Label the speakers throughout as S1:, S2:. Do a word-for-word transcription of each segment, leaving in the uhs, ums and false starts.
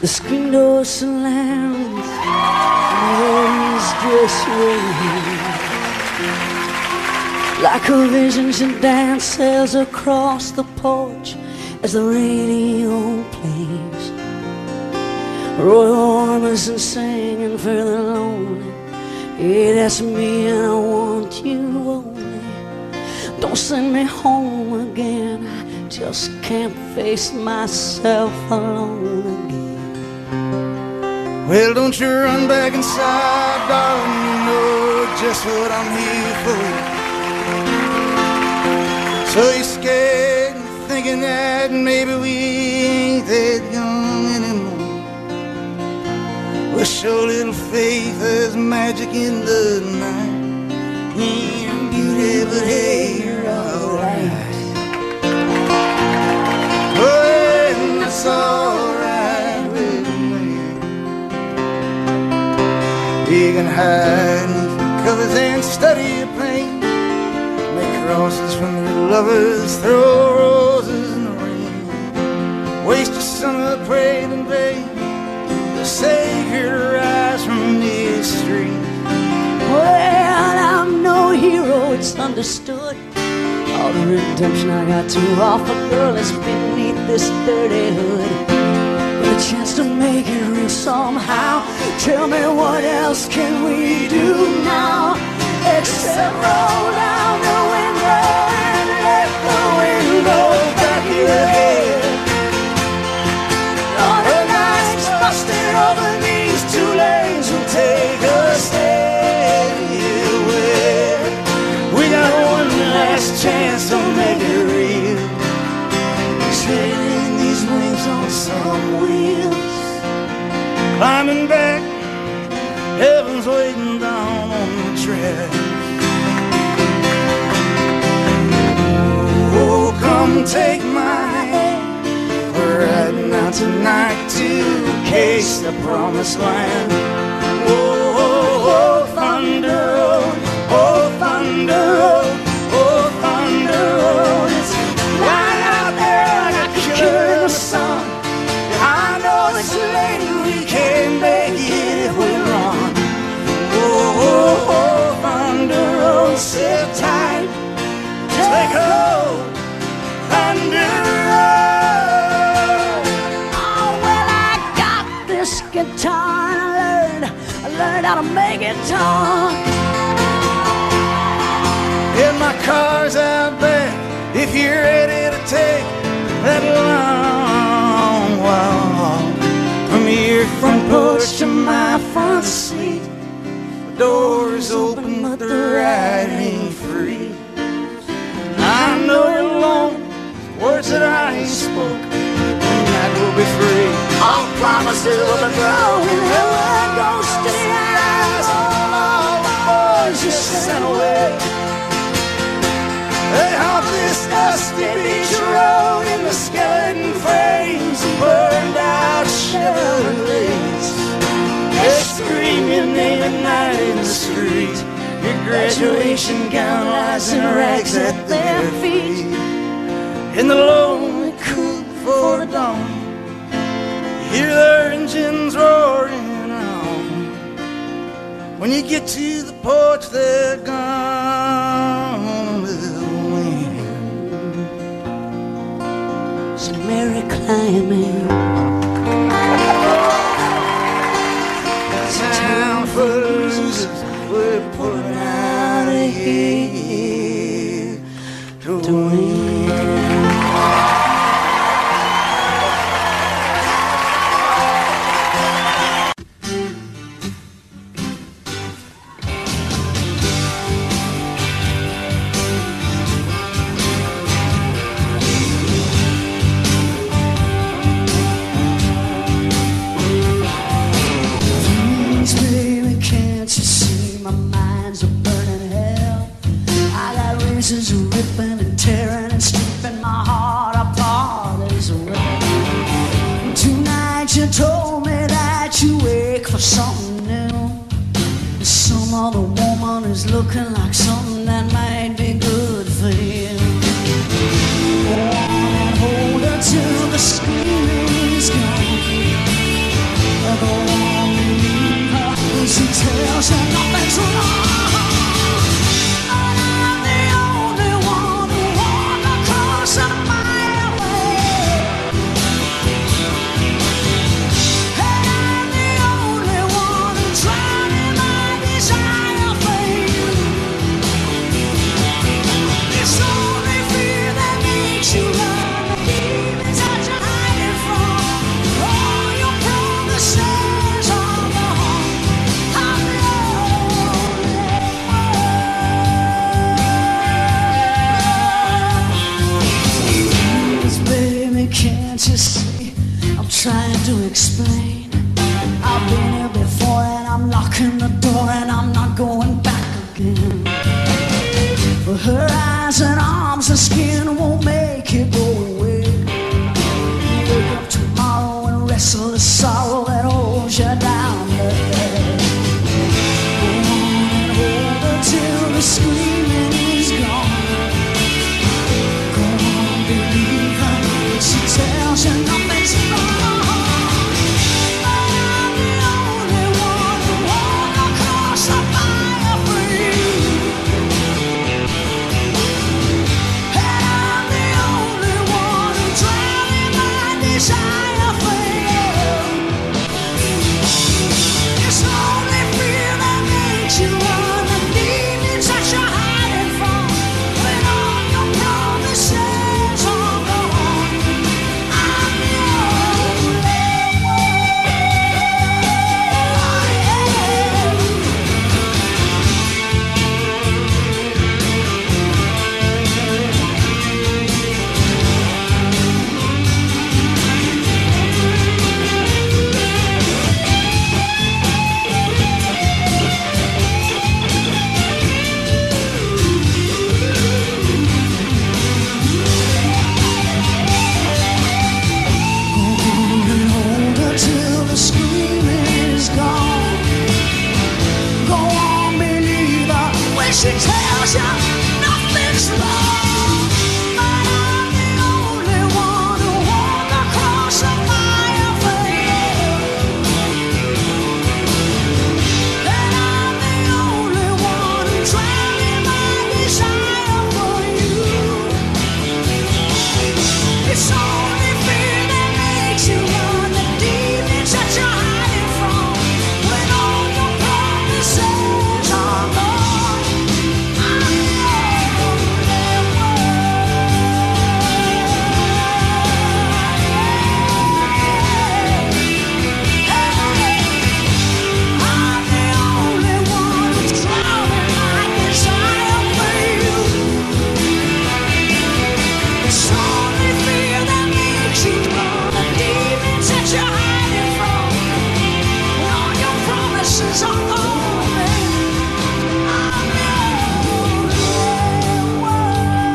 S1: The screen door slams, and it's just waiting. Like a vision, she dances across the porch as the radio plays. Roy Orbison singing for the lonely. Yeah, that's me and I want you only. Don't send me home again, I just can't face myself alone again.
S2: Well, don't you run back inside, darling, you know just what I'm here for. So you're scared, thinking that maybe we ain't that young anymore. Well, show little faith, there's magic in the night. Yeah, beauty, but hey, you're alright. Well, that's alright with me. You can hide beneath the covers and study your pain. Make crosses from your lovers, throw roses in the rain. Waste your summer praying in vain. The Savior rise from the street.
S1: Well, I'm no hero, it's understood. All the redemption I got to offer, girl, is beneath this dirty hood. With a chance to make it real somehow. Tell me, what else can we do now? Except roll down the window and let the wind go back in your head. All the nights busted over these two lanes will take us anywhere. We got one last chance to make it real. Sailing these waves on some wheels. Climbing back, heaven's waiting down on the track. Oh, come take my hand. We're riding out tonight to case the promised land. Oh, oh, oh, thunder road, oh, thunder road, oh, thunder road. It's right out there like a cure in the sun. I know it's late, we can't make it if we run. Oh, oh, oh, thunder road, sit tight, take hold, thunder road. Oh, well, I got this guitar and I learned, I learned how to make it talk.
S2: And my car's out back if you're ready to take that long walk. From your front porch to my front seat, the door's open but the ride ain't free. I know you're alone, words that I ain't spoke, and that will be free.
S1: All promises will be broken, and we'll go steady eyes on all the boys you sent away.
S2: They haunt this dusty beach road in the skeleton frames and burned out Chevrolets. They scream your name at night in the street. Your graduation gown lies in rags at their feet. In the lonely cool before the dawn, you hear their engines roaring on. When you get to the porch, they're gone with the wind.
S1: So Mary climbing
S2: town for losers, we're pulling out of here to win.
S1: Ripping and tearing and stripping my heart apart as well. Tonight you told me that you wake for something new. Some other woman is looking like something that might be good for you. Go on and hold her till the screaming is gone.
S2: tells you nothing's wrong. But I'm the only one who walked across a mile way. And I'm the only one who drowned in my desire for you. It's only fear that makes you run, the demons that you're hiding from. All your promises are gone. I'm lonely. Please, baby, can't you see? I'm trying to explain. I've been here before and I'm locking the door and I'm not going back again. But her eyes and arms and skin won't make it go away. Wake up tomorrow and wrestle the sorrow that holds you down there. Go on and hold her till the screaming is gone. Go on, believe her, she tells you nothing's wrong. But I'm the only one who walked across the fire for you. And I'm the only one who drowned in my desire for you. It's only fear that makes you run, the demons that you're hiding from. When all your promises are gone, I'm the only one. Hold her till the screaming is gone. Go on, believe her when she tells you nothing's wrong. But I'm the only one who walked across the fire for you. And I'm the only one who drowned in my desire for you. It's only fear that makes you run, the demons that you're hiding from. When all your promises are gone, I'm the only I'm the only one who's drowning my desire for you. It's only fear that makes you run, the demons that you're hiding from. When all your promises are gone, baby, I'm the only one.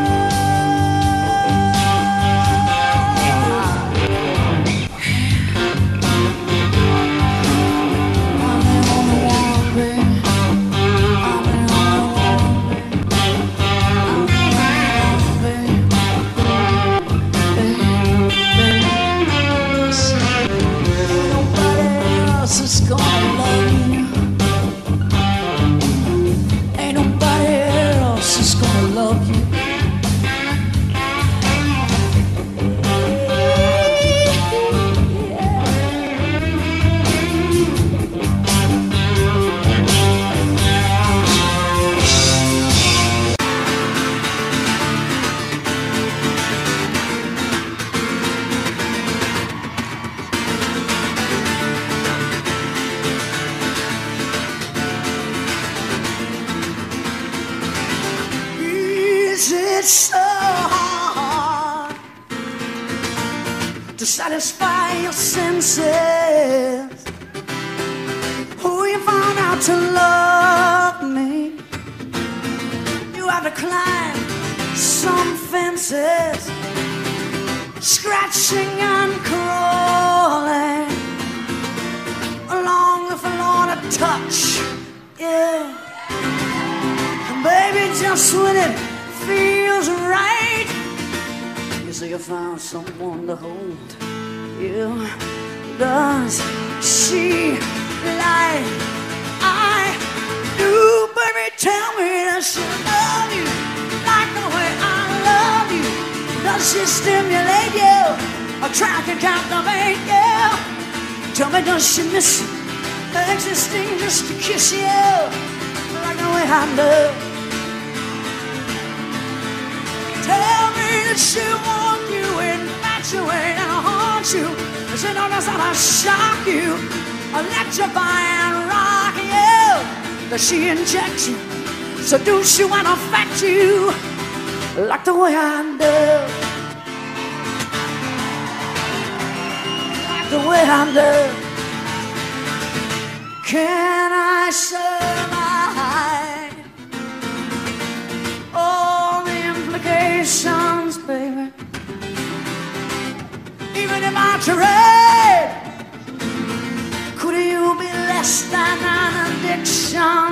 S2: I'm the only one, baby. I'm the only one, baby. Nobody else is gonna love you. Ain't nobody else is gonna love you. Is it so hard to satisfy your senses? Who you found out to love me? You have to climb some fences, scratching and crawling along the floor to touch. Yeah. Baby, just when it feels right, you say you found someone to hold you. Does she lie? I Tell me, does she love you like the way I love you? Does she stimulate you or try to captivate you? Tell me, does she miss you, existing just to kiss you like the way I love? Tell me, does she want you, infatuate and haunt you? Does she know that's how to shock you, electrify and rock you? Does she inject you, seduce you and affect you like the way I do? Like the way I do. Can I survive all the implications, baby? Even if I tried, could you be less than an addiction?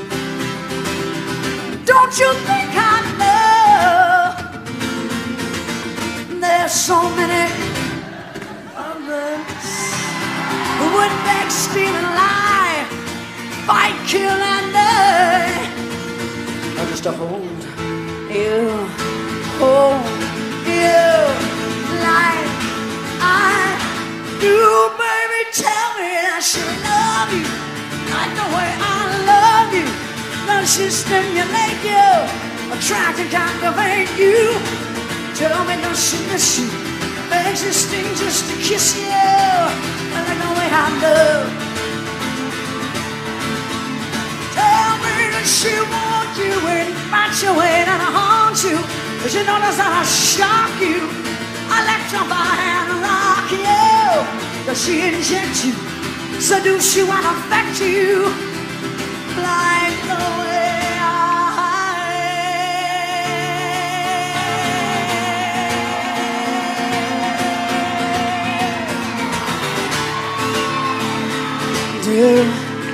S2: Don't you think I know there's so many others who would beg, steal and lie, fight, kill and die, or just to hold you, hold you like I do, baby. Tell me that she love you like the way I love you. Does she stimulate you, attract and captivate you? Tell me, does she miss you, existing just to kiss you like the way I love? Tell me, does she want you, infatuate and haunt you? Does she know that's how to shock you, electrify and rock you? Does she inject you, seduce you and affect you like the way I do?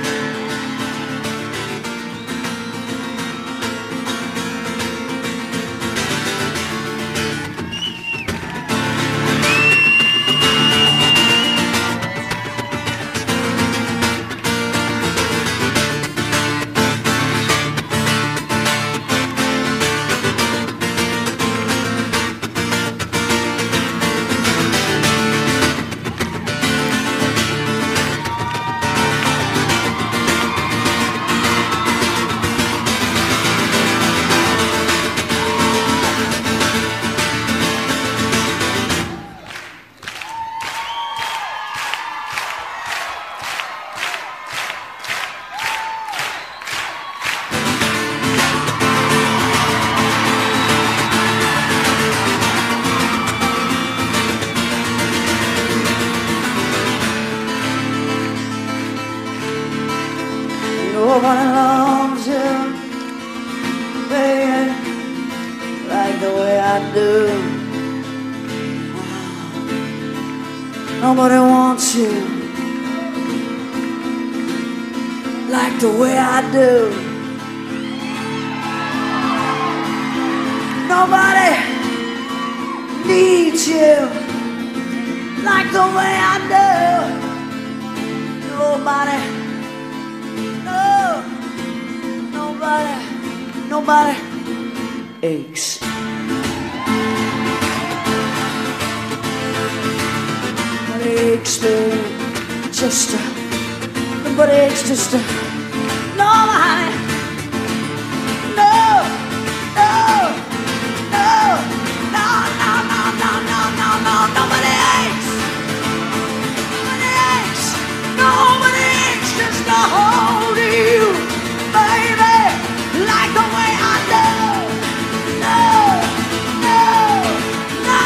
S2: Nobody loves you, baby, like the way I do. Nobody wants you like the way I do. Nobody needs you like the way I do. Nobody. Nobody, nobody aches. Nobody aches, baby, just a, nobody aches, just a, nobody, no, no, no, no, no, no, no, no, no, no, nobody aches, nobody aches, nobody aches, just to hold you, baby. Like the way I do. No, no, no.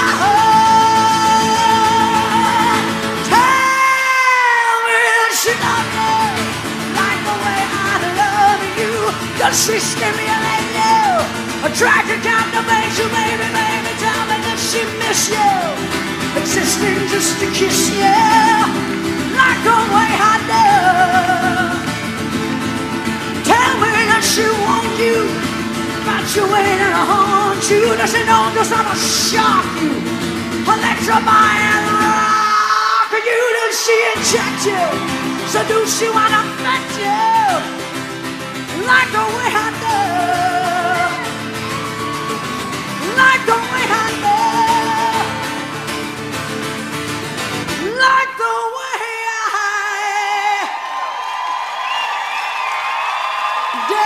S2: Tell me, does she love you like the way I love you? Does she stimulate you, attract and captivate you, baby, baby? Tell me, does she miss you, existing just to kiss you like the way I do? Tell me, does she want you, infatuate and haunt you? Does she know just how to shock you, electrify and rock you? Does she inject you, seduce you and affect you like the way I do, like the way I do, like the way I do.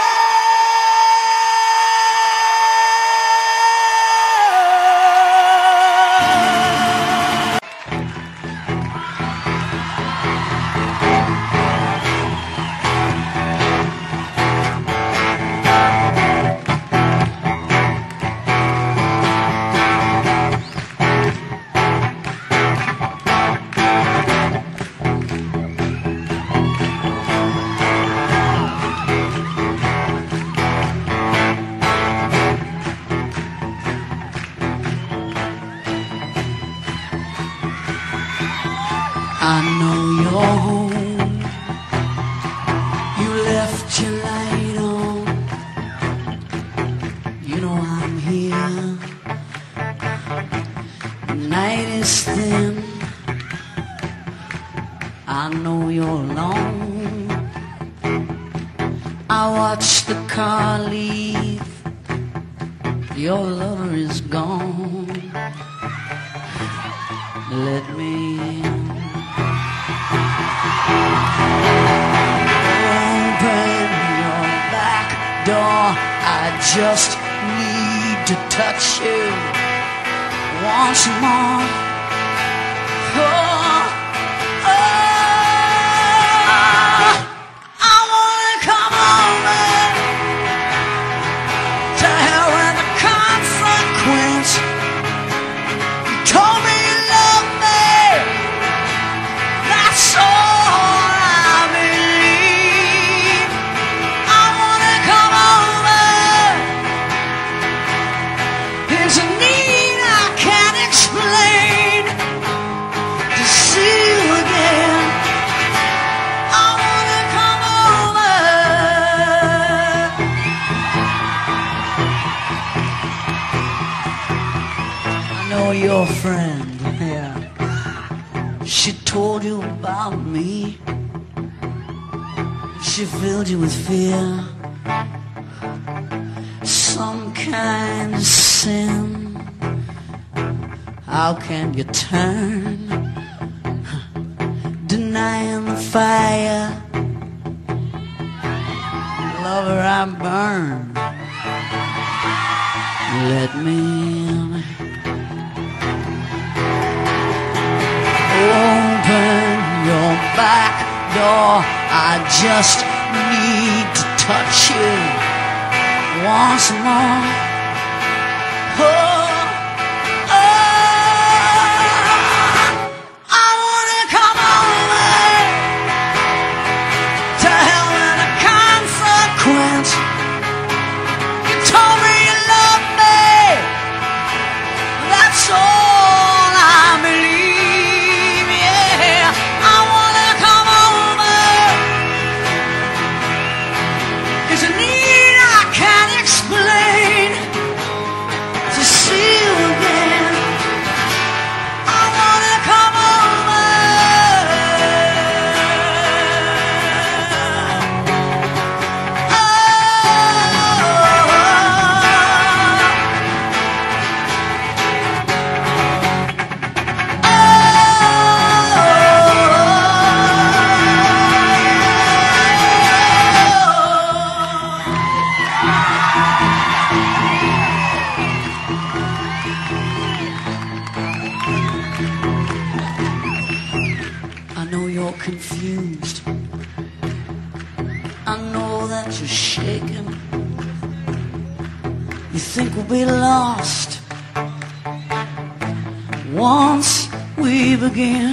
S2: I know you're home. You left your light on. You know I'm here. The night is thin. I know you're alone. I watched the car leave. Your lover is gone. Let me in. Open your back door. I just need to touch you once more. Oh, oh, I wanna come over. To hell with the consequence. You told me you loved me. That's all. Your friend, yeah, she told you about me. She filled you with fear, some kind of sin. How can you turn, denying the fire? Lover, I burn. Let me in. Open your back door. I just need to touch you once more. Oh, oh, I wanna come over. To hell with the consequence. You told me you loved me. That's all I believe. Confused. I know that you're shaking. You think we'll be lost once we begin.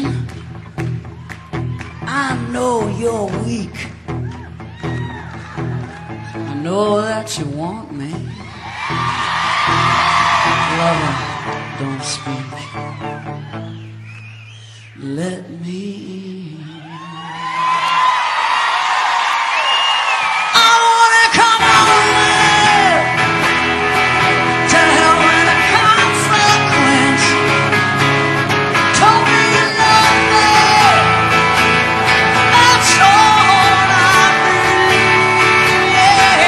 S2: I know you're weak. I know that you want me. Lover, don't speak. Let me yeah.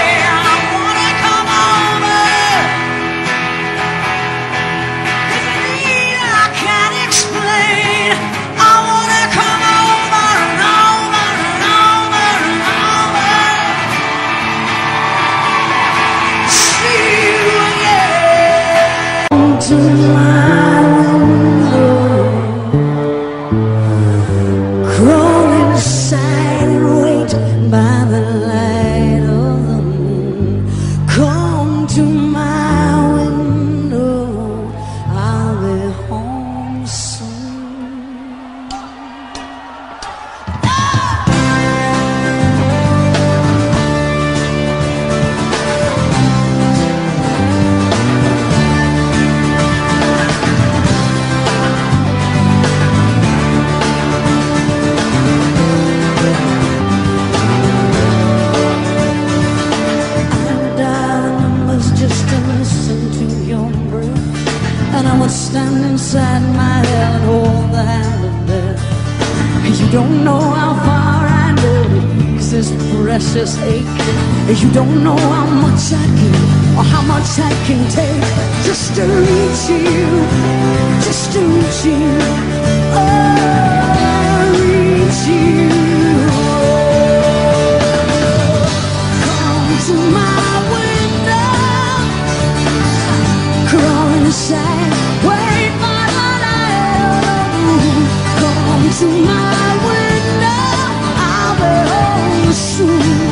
S2: to my window, crawl inside and wait by the light of the moon. Come to my window, I'll be home soon. Stand inside my head and hold the hand of death. You don't know how far I know to ease this precious ache. You don't know how much I give or how much I can take just to reach you, just to reach you, oh, reach you. Come to my window, crawl inside. Wait by the light of the moon. Come to my window, I'll be home soon.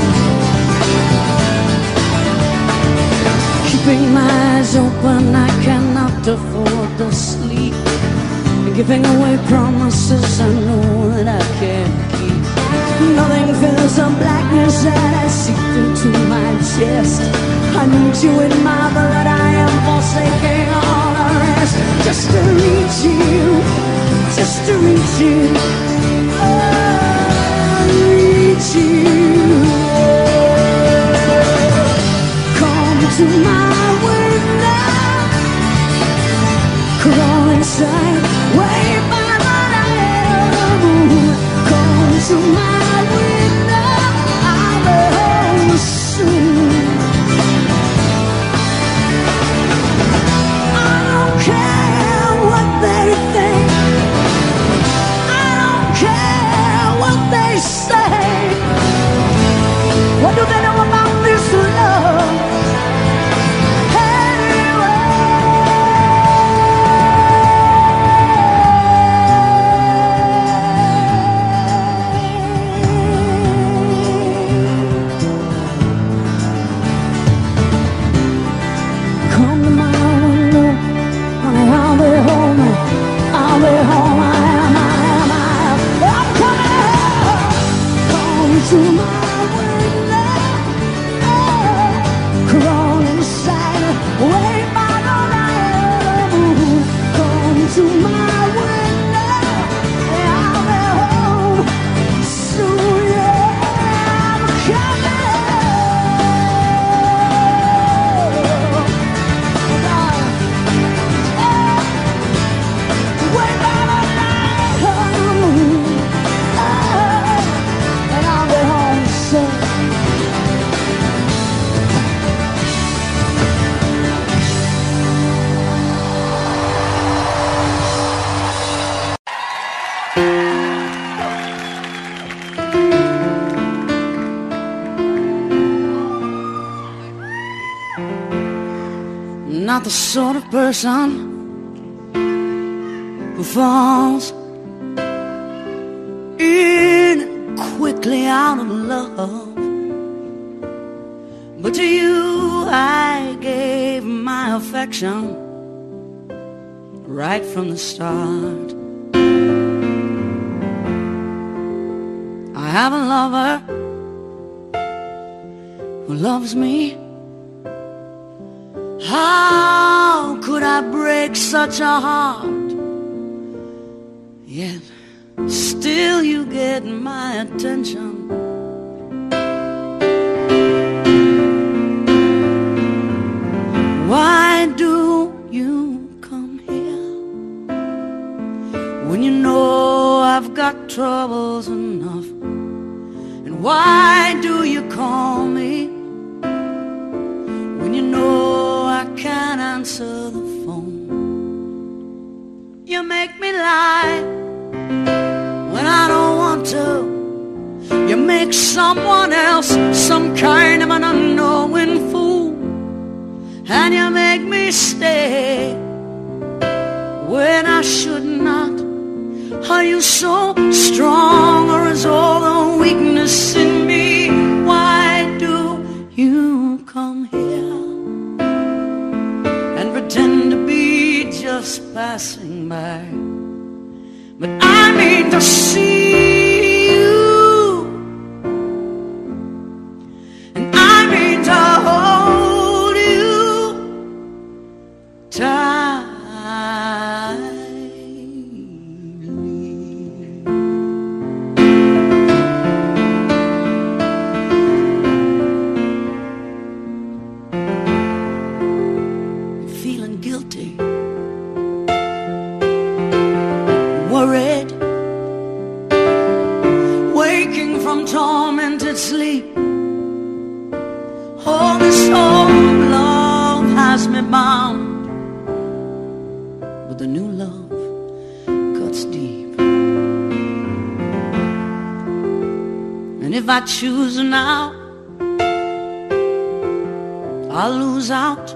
S2: Keeping my eyes open, I cannot afford to sleep. Giving away promises I know that I can't keep. Nothing fills the blackness that I seep into my chest. I need you in my blood, I am forsaking all the rest. Just to reach you, just to reach you, oh, reach you. Come to my window, crawl inside, wait by the light of the moon. Come to my window, I'll be home soon. I don't care what they think, I don't care what they say. What do they know about this love? To my window, oh, crawl inside, wait by the light of the moon. Come to my window, I'll be home soon. Yeah, I'm coming. Oh, wait by the light of the moon. Not the sort of person who falls in quickly out of love, but to you I gave my affection right from the start. I have a lover who loves me. How could I break such a heart? Yet still you get my attention. Why do you come here when you know I've got troubles enough? And why do you call me when you know I can't answer the phone? You make me lie when I don't want to. You make someone else some kind of an unknowing fool. And you make me stay when I should not? Are you so strong, or is all the weakness in me? Why do you come here and pretend to be just passing by? But I mean to see you, and I mean to hold you tight. Worried, waking from tormented sleep. All this old love has me bound, but the new love cuts deep. And if I choose now, I'll lose out.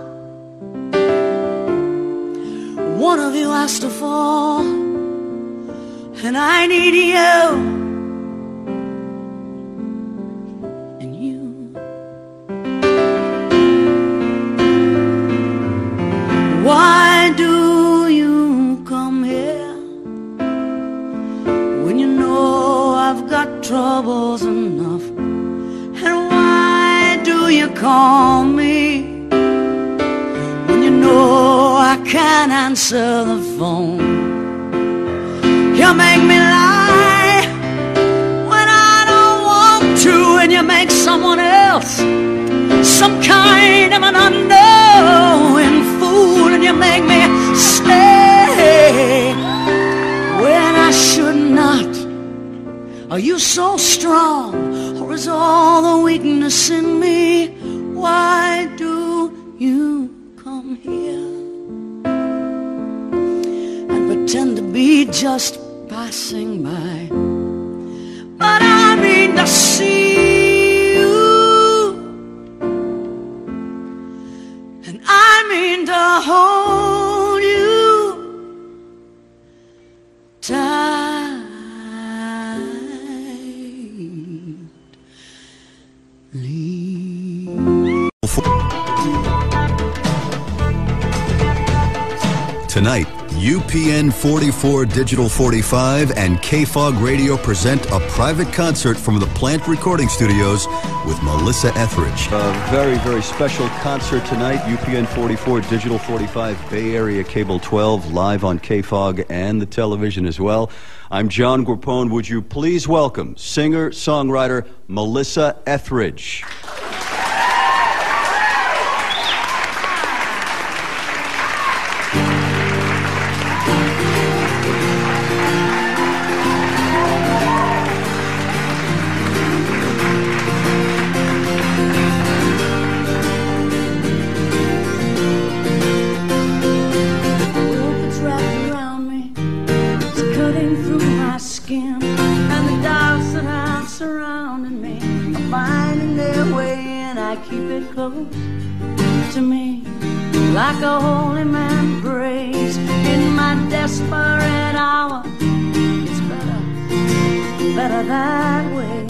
S2: One of you has to fall, and I need you, and you. Why do you come here when you know I've got troubles enough? And why do you call me when you know I can't answer the phone? You make me lie when I don't want to, and you make someone else some kind of an unknowing fool, and you make me stay when I should not. Are you so strong, or is all the weakness in me? Why do you come here and pretend to be just passing by? But I mean to see you, and I mean to hold you tight.
S3: Tonight, U P N forty-four Digital forty-five and K F O G Radio present a private concert from the Plant Recording Studios with Melissa Etheridge. A very, very special concert tonight. U P N forty-four Digital forty-five, Bay Area Cable twelve, live on K F O G and the television as well. I'm John Guarpone. Would you please welcome singer-songwriter Melissa Etheridge.
S2: To me, like a holy man prays in my desperate hour. It's better, better that way.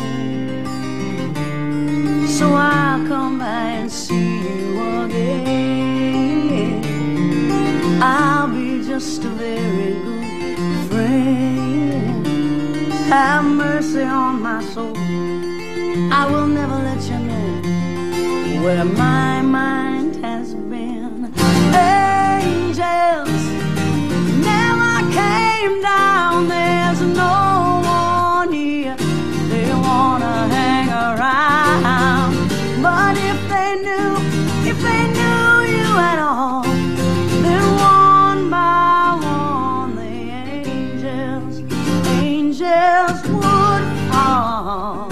S2: So I'll come by and see you again. I'll be just a very good friend. Have mercy on my soul. I will never let you know where my mind has been. Angels never came down. There's no one here. They wanna hang around. But if they knew, if they knew you at all, then one by one the angels, angels would fall.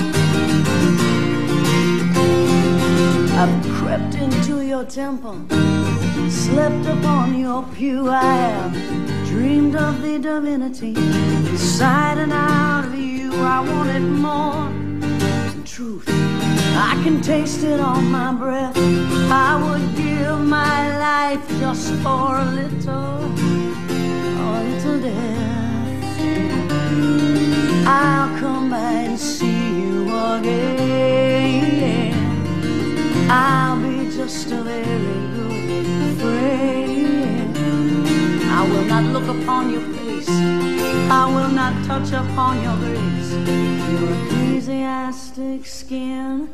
S2: I've crept into your temple, slept upon your pew. I have dreamed of the divinity inside and out of you. I wanted more than truth. I can taste it on my breath. I would give my life just for a little, a I'll come by and see you again. I'll be just a very good friend. I will not look upon your face, I will not touch upon your grace, your ecclesiastic skin.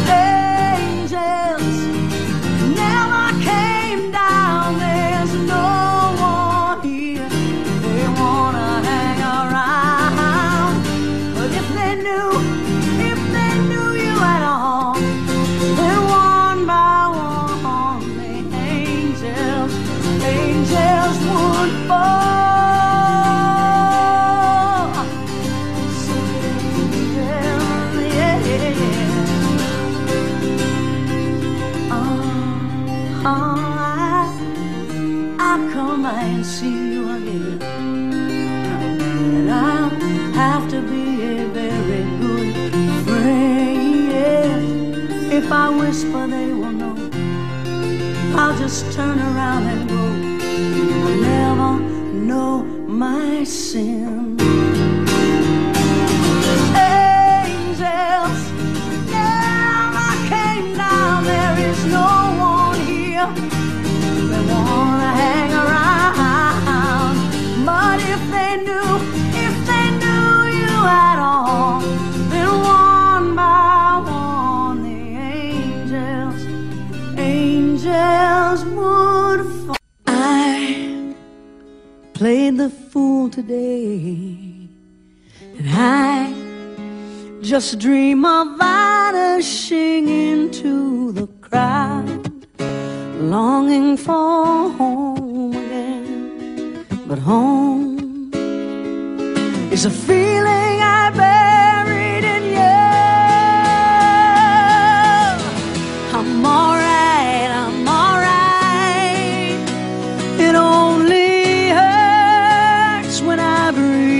S2: Angels never came down, there's no one here. They wanna hang around, but if they knew, if they knew you at all, then one by one the angels, angels would fall. So angels, yeah, yeah. Uh, uh, I'll come by and see you again, and I'll have to be a very good friend. If I whisper, they will know. I'll just turn around and go. You will never know my sin. Angels never came down, there is no one here. They wanna hang around, but if they knew, if they knew you at all, then one by one the angels, angels would fall. I played the fool today, and I just dream of vanishing into the crowd, longing for home again. But home is a feeling I buried in you. I'm alright, I'm alright. It only hurts when I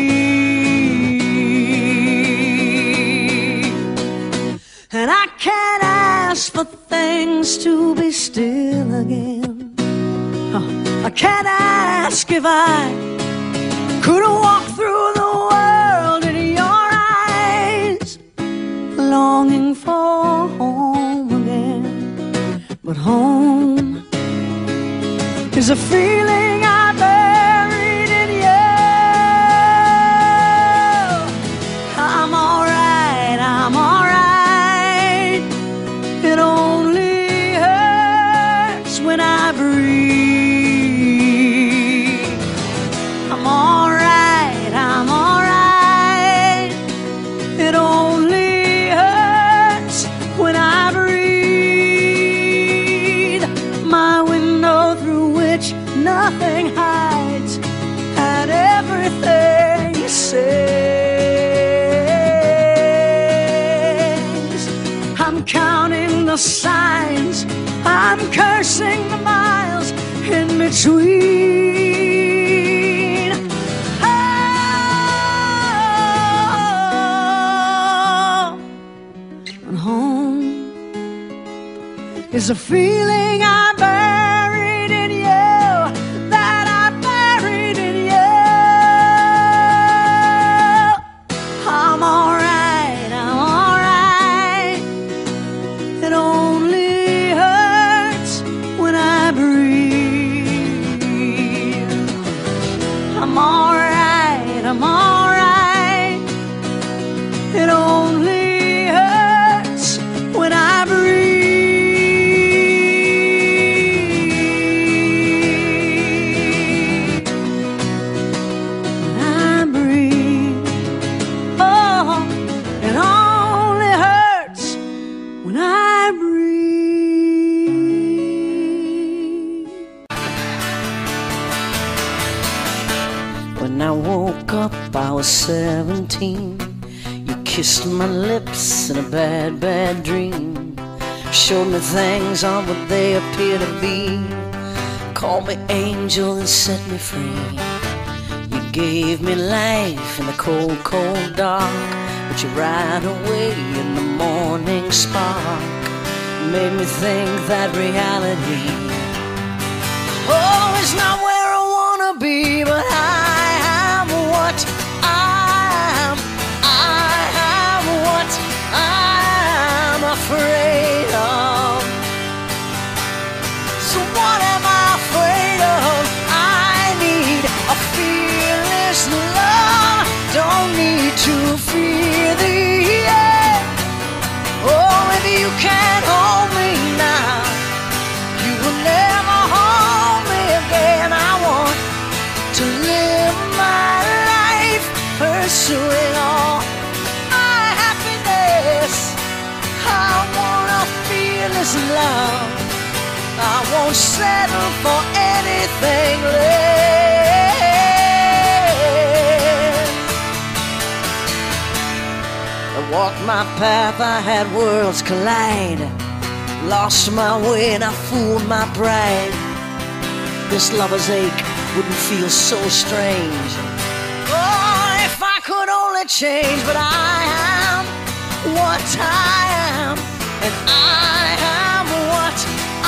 S2: breathe, and I can't ask for things to be still again. I can't ask if I could walk through the world in your eyes, longing for home again. But home is a feeling I buried in you. I'm alright, I'm alright. It only hurts when I breathe. I'm alright, I'm alright. It only hurts when I breathe. My window through which nothing hides, and everything says. I'm counting the signs, I'm cursing the miles in between. Is a feeling I buried in you, that I buried in you. I'm alright, I'm alright. It only hurts when I breathe. I'm alright, I'm alright. It only hurts when I breathe. I was seventeen. You kissed my lips in a bad, bad dream. Showed me things aren't what they appear to be. Called me angel and set me free. You gave me life in the cold, cold dark, but you right away in the morning spark made me think that reality, oh, it's not where I wanna be, but I am what I am. afraid of? So what am I afraid of? I need a fearless love. Don't need to fear the end. Oh, if you can't hold me now, you will never hold me again. I want to live my life pursuing all my happiness. I want a fearless love. I won't settle for anything less. I walked my path, I had worlds collide. Lost my way and I fooled my pride. This lover's ache wouldn't feel so strange. Oh, if I could only change, but I am what I am, and I am what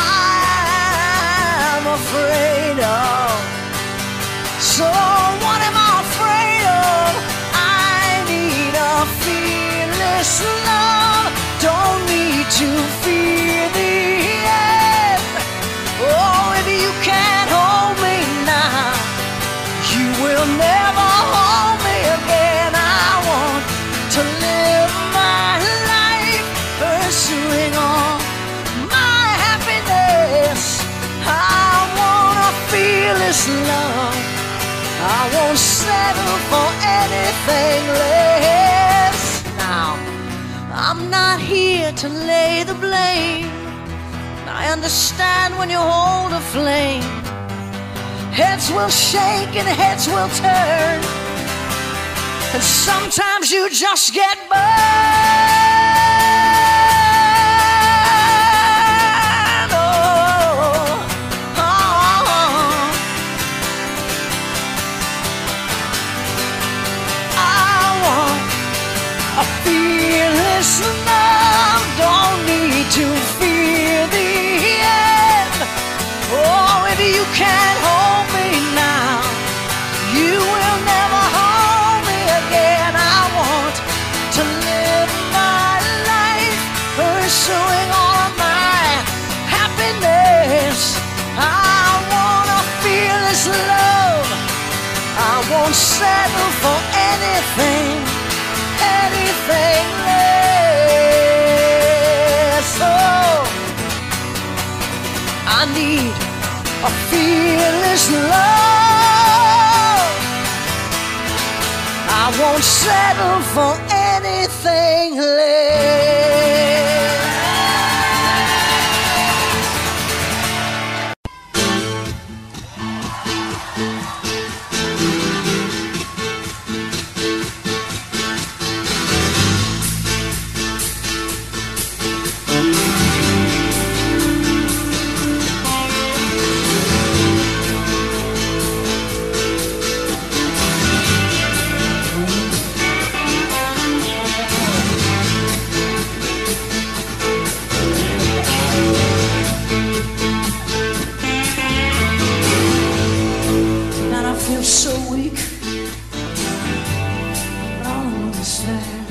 S2: I'm afraid of. So what am I afraid of? I need a fearless love. Don't need to fear the end. Oh, if you can't hold me now, you will never hold me again. I want to live my life pursuing all my happiness. I want a fearless love. I won't settle for anything less. Now, I'm not here to lay the blame. I understand when you hold a flame, heads will shake and heads will turn, and sometimes you just get burned. Fearless love, don't need to fear the end. Oh, if you can't hold me now, you will never hold me again. I want to live my life pursuing all of my happiness. I want a fearless love. I won't settle for anything, anything less. Oh, I need a fearless love. I won't settle for anything less. So weak, but I don't understand.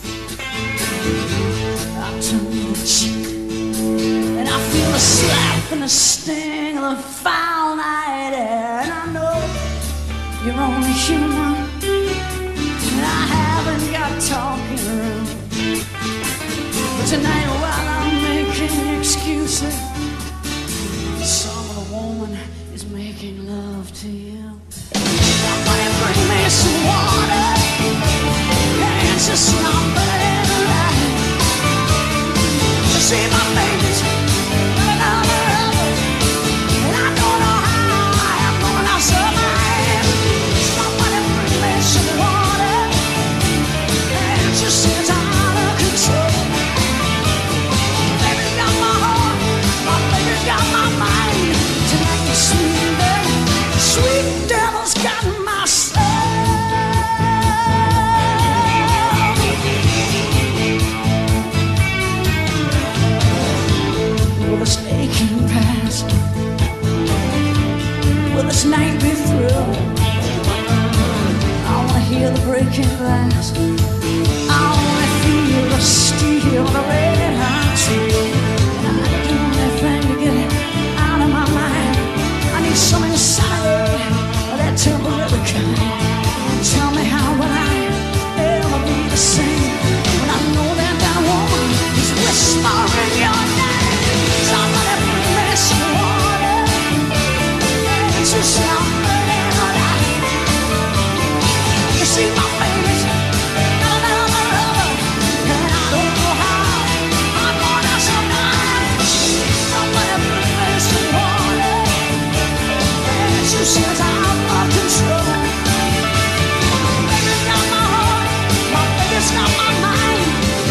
S2: I turn the cheek, and I feel the slap and the sting of the foul night air. And I know you're only human, and I haven't got talking room. But tonight, while I'm making excuses, some other woman is making love to you. Bring me some water, and it's just not burning right. You see my face, another other, and I don't know how I am gonna survive. Somebody bring me some water, and it just seems out of control. Baby's got my heart, my baby's got my mind. Tonight the sweet devil, sweet devil's got my soul.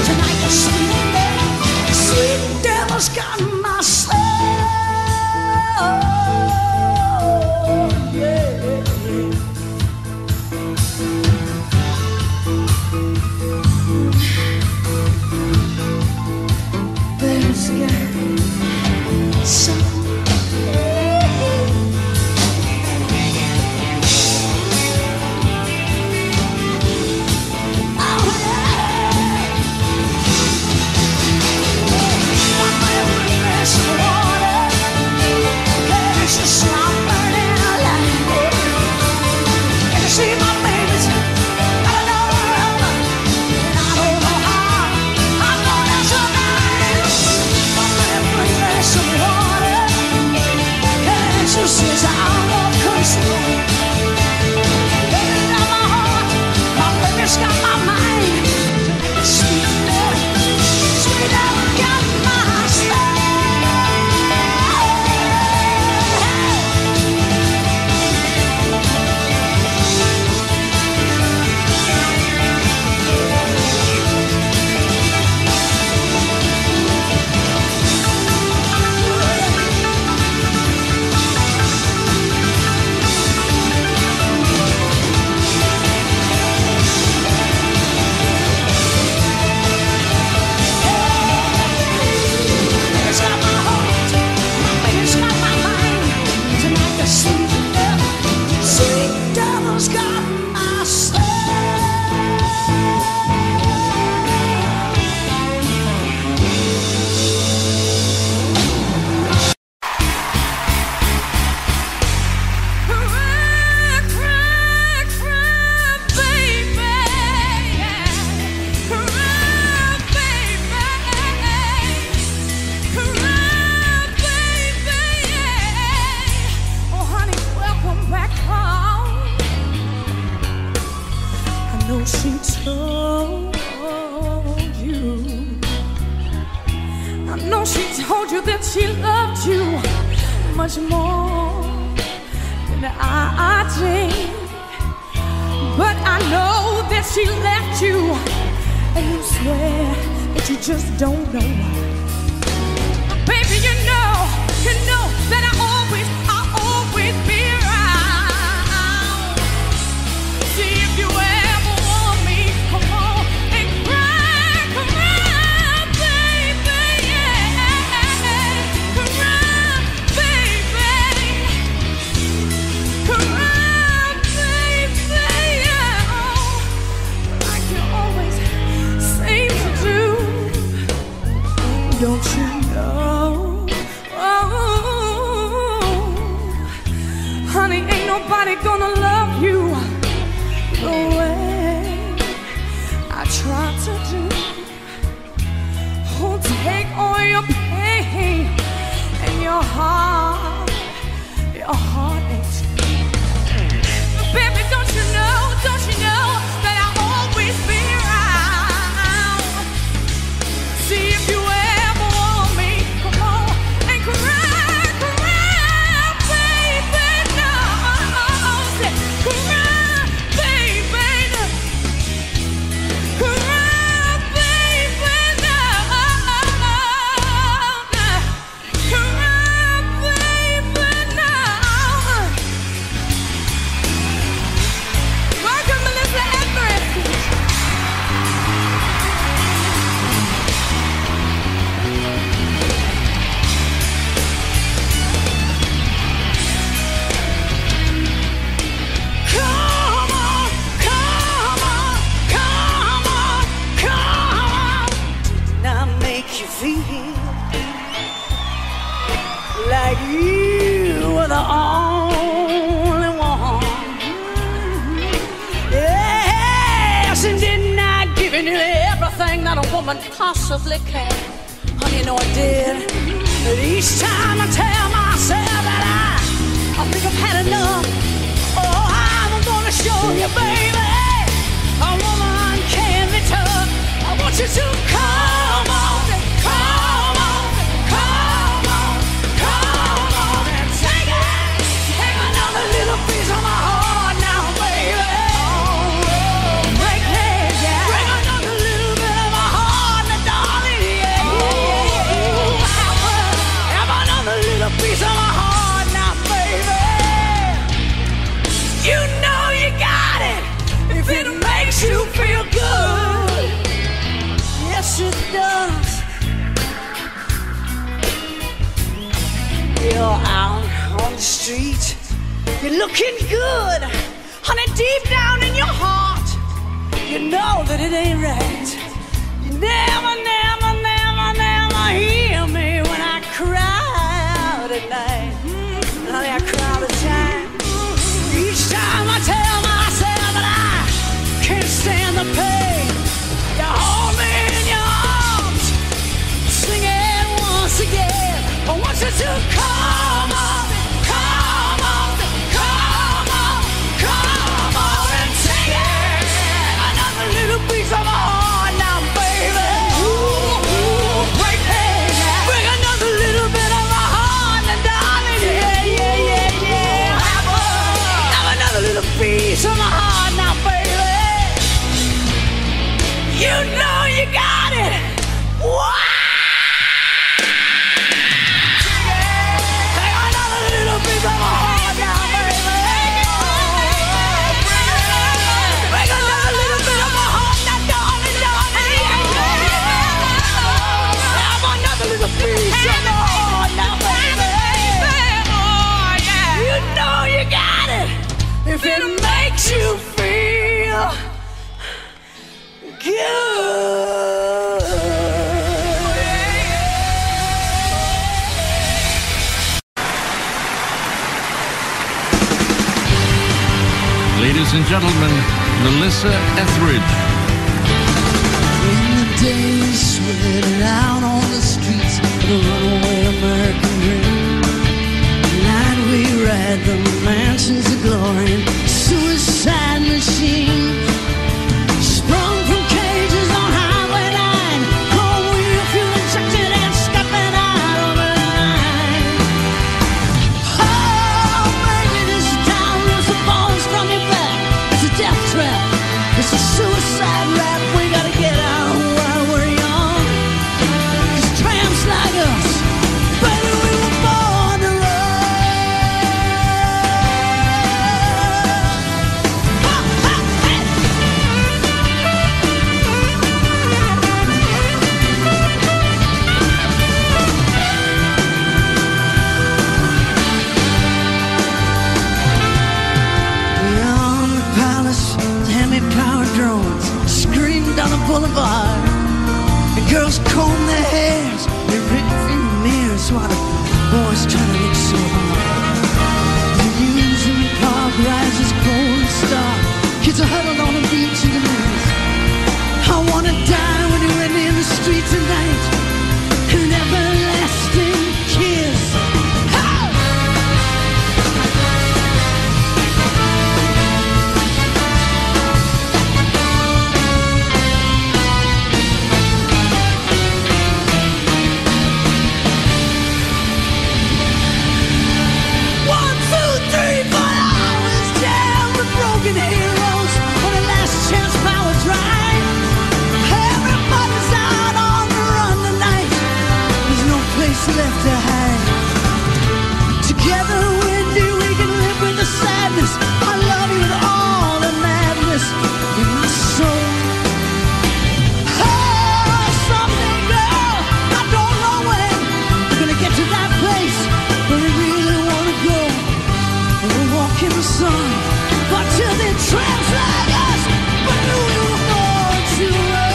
S2: Tonight the sweet, sweet devil's got my soul. There's got some. Says I won't control. Baby got my heart, my baby's got my mind. Sweet love, sweet love got my style.
S4: Possibly can, honey, no, I did. But each time I tell myself that I, I think I've had enough. Oh, I'm gonna show you, baby, a woman can be tough. I want you to come on, come on, come on, come on and take it. Take another little piece of my heart now, baby. Break it, yeah. Bring another little bit of my heart. course it does. You're out on the street, you're looking good, honey, deep down in your heart, you know that it ain't right. You never, never, never, never hear me when I cry out at night. Honey, I cry all the time. Each time I tell myself that I can't stand the pain, you hold me in your arms, sing it once again. I want you to come on, come on, come on, come on and take it. Another little piece of my heart now, baby. Ooh, ooh, break it. Bring another little bit of my heart now, darling. Yeah, yeah, yeah, yeah. Have another little piece of my heart now, baby. You know you got it. What? If it makes you feel good.
S5: Ladies and gentlemen, Melissa Etheridge.
S2: In the days sweated out on the streets of the runaway American dream, at night we ride the mansions of glory and suicide machine. Sprung from cages on Highway nine, cold wheel fuel injected and stepping out of the line. Oh, baby, this town rips the bones from your back. It's a death trap, it's a suicide rap. We gotta get out while we're young, 'cause tramps like us, baby, we were born to run. Beyond the palace, hemi-powered drones scream down the boulevard. The girls comb their hairs, they rip in the mirrors while the boys try to look so hard. The amusement park rises cold and stark. Kids are huddled on the beach in the news. I wanna die when you're in the street tonight. An everlasting kiss. Hey! One, two, three, four hours down with broken heroes on the last chance power drive. Everybody's out on the run tonight. There's no place left to hide. Together, Wendy, we can live with the sadness. I love you with all the madness in my soul. Oh, someday, girl, I don't know when we're gonna get to that place where we really wanna go. And we'll walk in the sun, but till then, tramps like us, but we were born to run.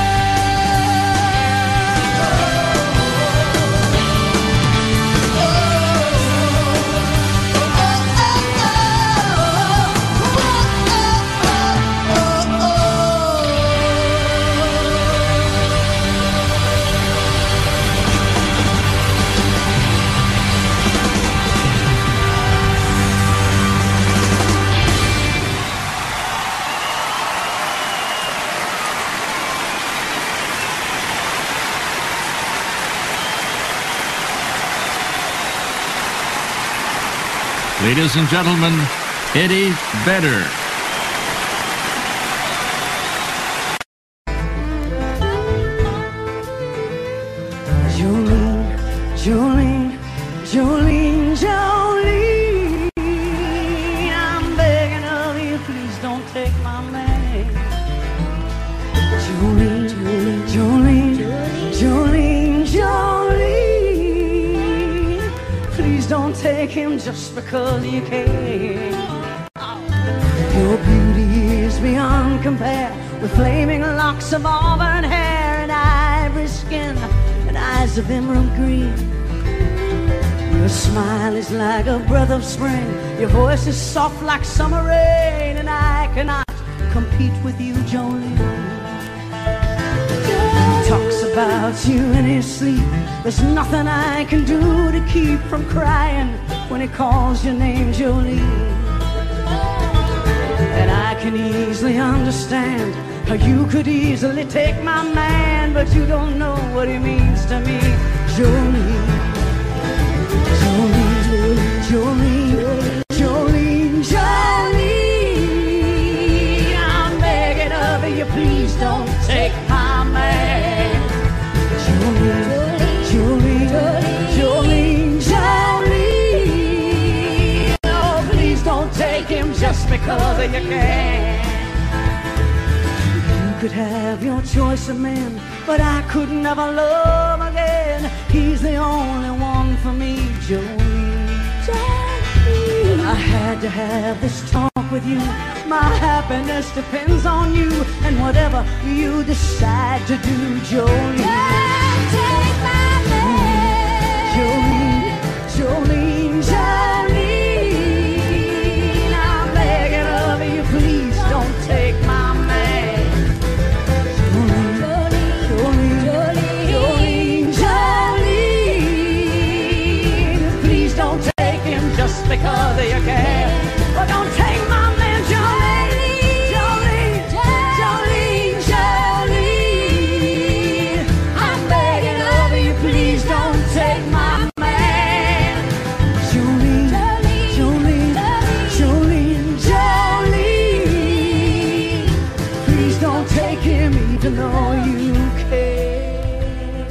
S5: Ladies and gentlemen, Eddie Vedder.
S2: Jolene, Jolene, Jolene, Jolene, I'm begging of you, please don't take my man. Jolene, Jolene, Jolene,
S4: take him just because you can. Your beauty is beyond compare, with flaming locks of auburn hair and ivory skin and eyes of emerald green. Your smile is like a breath of spring, your voice is soft like summer rain, and I cannot compete with you, Jolene. He talks about you in his sleep. There's nothing I can do to keep from crying when he calls your name, Jolene. And I can easily understand how you could easily take my man, but you don't know what he means to me, Jolene. Jolene, Jolene, Jolene, Jolene, I'm begging of you, please don't take my man. Jolene, Jolene, Jolene, Jolene, oh, please don't take him just because you can. You could have your choice of men, but I could never love again. He's the only one for me, Jolene. Jolene. I had to have this talk with you. My happiness depends on you, and whatever you decide to do, Jolene. Don't take my man. Jolene, Jolene, Jolene, I'm begging of you, please don't take my man. Jolene, Jolene, Jolene, Jolene, please don't take him just because you can. Well, don't take my man, Jolene, Jolene, Jolene, Jolene, I'm begging of you, please don't take my man. Jolene, Jolene, Jolene, Jolene, please don't take him even though you can.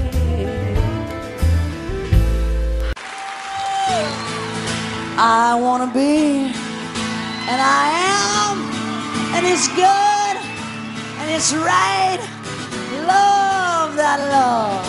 S4: I wanna be, and I am, and it's good, and it's right. Love that love.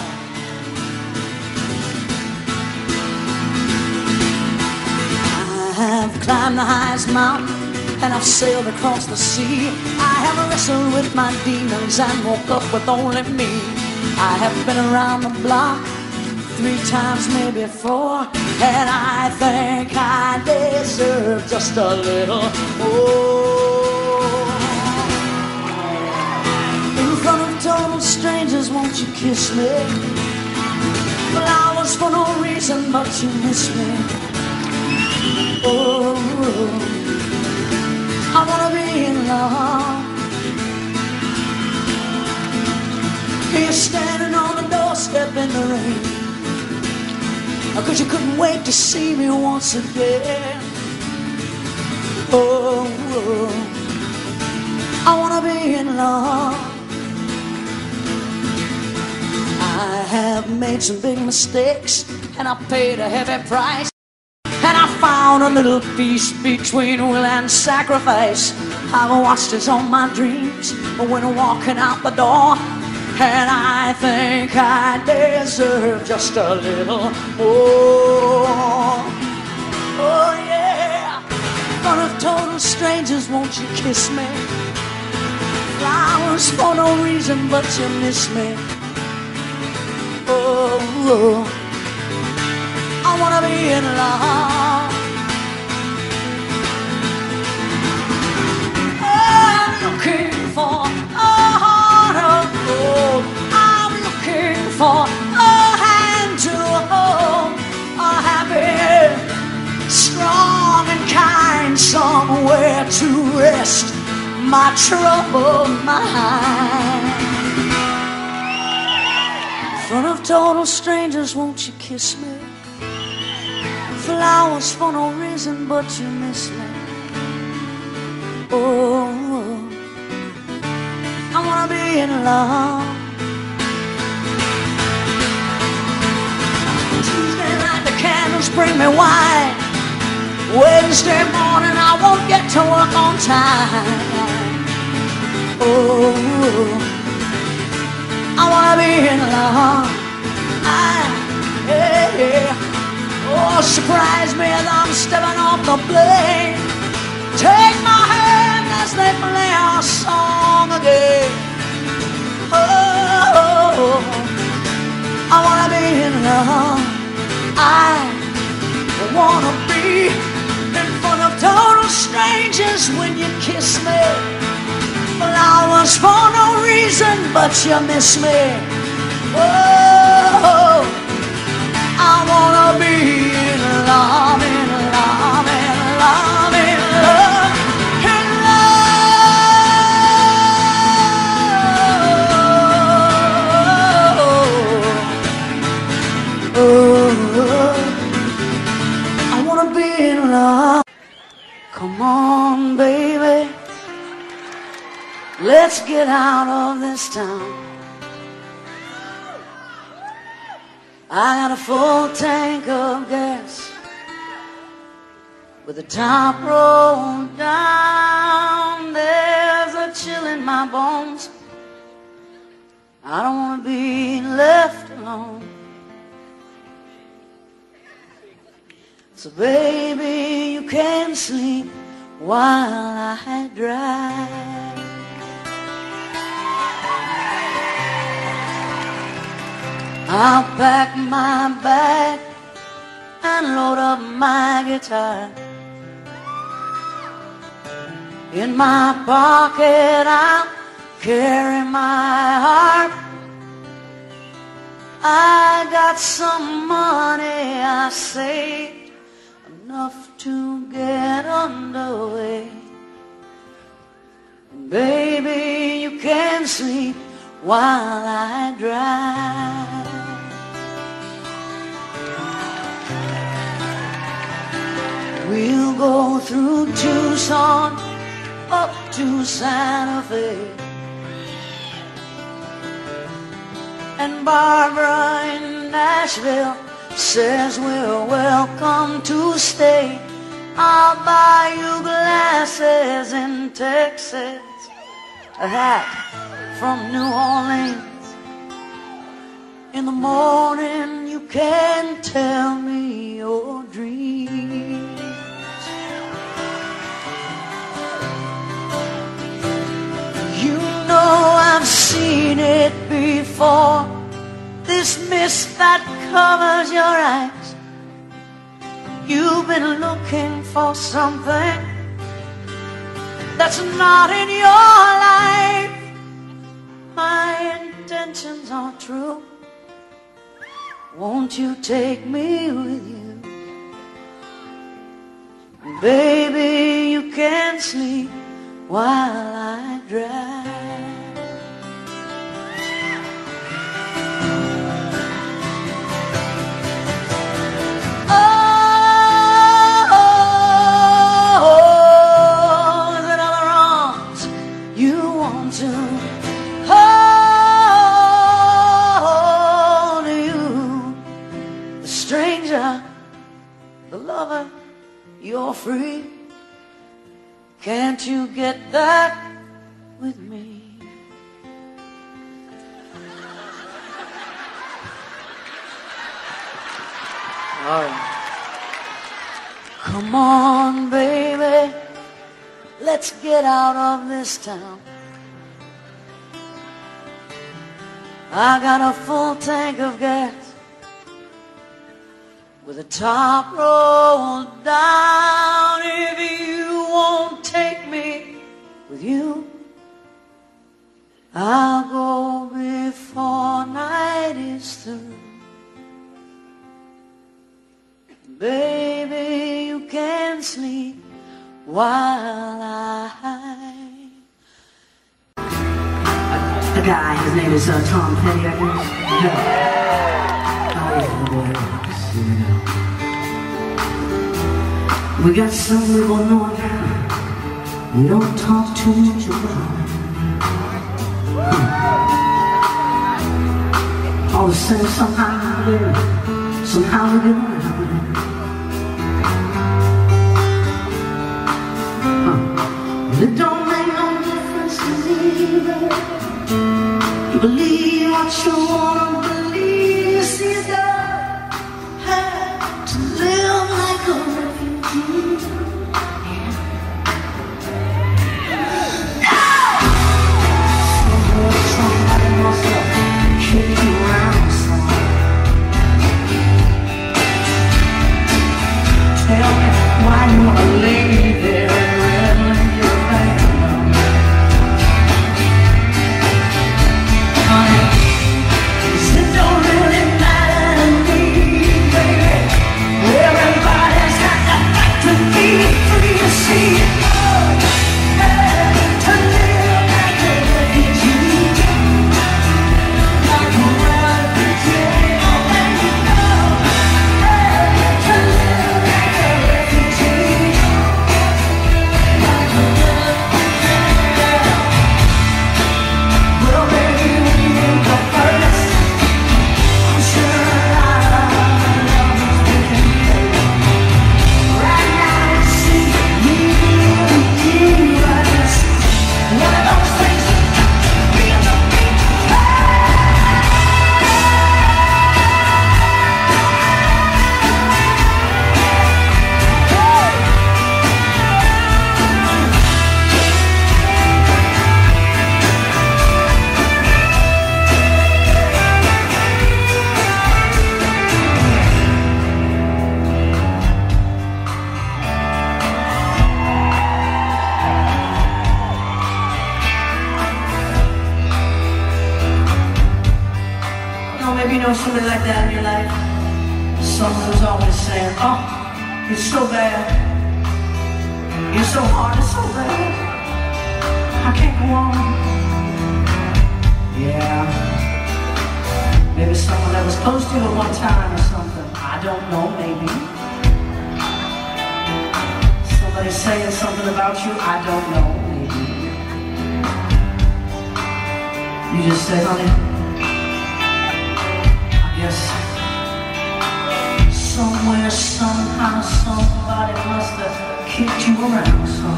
S4: I have climbed the highest mountain, and I've sailed across the sea. I have wrestled with my demons and woke up with only me. I have been around the block three times, maybe four, and I think I deserve just a little more. In front of total strangers, won't you kiss me? Flowers for no reason, but you miss me. Oh, I wanna be in love. You're standing on the doorstep in the rain, 'cause you couldn't wait to see me once again. Oh, I wanna be in love. I have made some big mistakes, and I paid a heavy price, and I found a little peace between will and sacrifice. I've watched as all my dreams went walking out the door, and I think I deserve just a little more. Oh yeah, in front of total strangers, won't you kiss me? Flowers for no reason, but you miss me. Oh, I wanna be in love. I'm looking for a heart of gold. I'm looking for a hand to hold, a happy, strong and kind somewhere to rest my troubled mind. In front of total strangers, won't you kiss me? Flowers for no reason, but you miss me. Oh, I wanna be in love. Tuesday night the candles bring me wine. Wednesday morning I won't get to work on time. Oh, I wanna be in love. I, yeah, yeah. Oh, surprise me as I'm stepping off the plane. Take my hand as they play our song again. Oh, I wanna be in love. I wanna be in front of total strangers when you kiss me. Flowers for no reason, but you miss me. Oh, I wanna be in love, in love, in love, in love, in love. Oh, I wanna be in love. Come on, baby, let's get out of this town. I got a full tank of gas with the top rolled down. There's a chill in my bones. I don't want to be left alone. So baby, you can sleep while I drive. I'll pack my bag and load up my guitar. In my pocket I'll carry my harp. I got some money I saved, enough to get underway. Baby, you can sleep while I drive. We'll go through Tucson up to Santa Fe, and Barbara in Nashville says we're welcome to stay. I'll buy you glasses in Texas, a hat from New Orleans. In the morning you can tell me your dreams. You know I've seen it before, this mist that covers your eyes. You've been looking for something that's not in your life. My intentions are true. Won't you take me with you? Baby, you can sleep while I drive. Oh, is it other arms you want to hold you? The stranger, the lover, you're free. Can't you get that with me? All right. Come on, baby, let's get out of this town. I got a full tank of gas with the top rolled down. If you won't take me with you, I'll go before night is through. Baby, you can sleep while I...
S6: The guy, his name is uh, Tom Petty, I guess. Yeah. Oh yeah, the boy rocks, you know. We got some we will know about. We don't talk too much about it. Huh. All of a sudden, somehow, yeah, somehow we get around it. Huh. It don't make no difference to me, baby. You believe what you want to believe. You see, God had to live know, maybe you know somebody like that in your life. Someone who's always saying, oh, it's so bad. You're so hard, it's so bad. I can't go on. Yeah. Maybe someone that was close to you at one time or something. I don't know, maybe. Somebody saying something about you, I don't know, maybe. You just say, honey, I guess somewhere, somehow, somebody must have kicked you around some.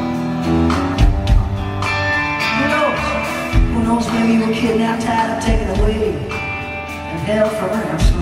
S6: Who knows? Who knows, maybe you were kidnapped, tied up, taken away, and held for ransom.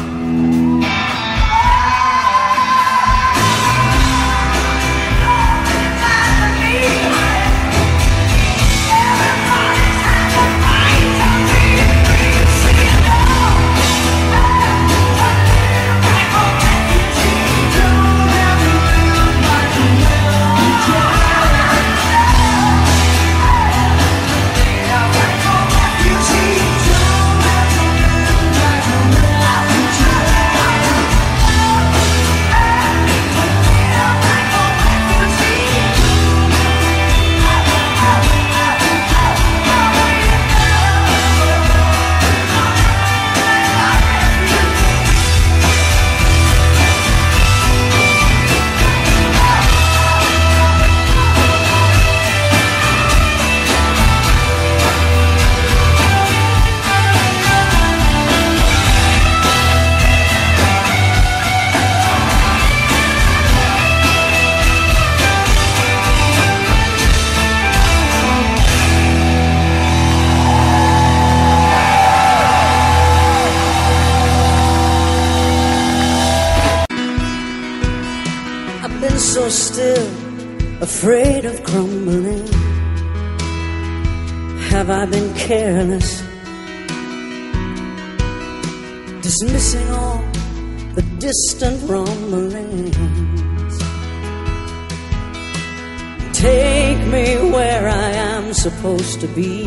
S4: So still, afraid of crumbling. Have I been careless, dismissing all the distant rumblings? Take me where I am supposed to be,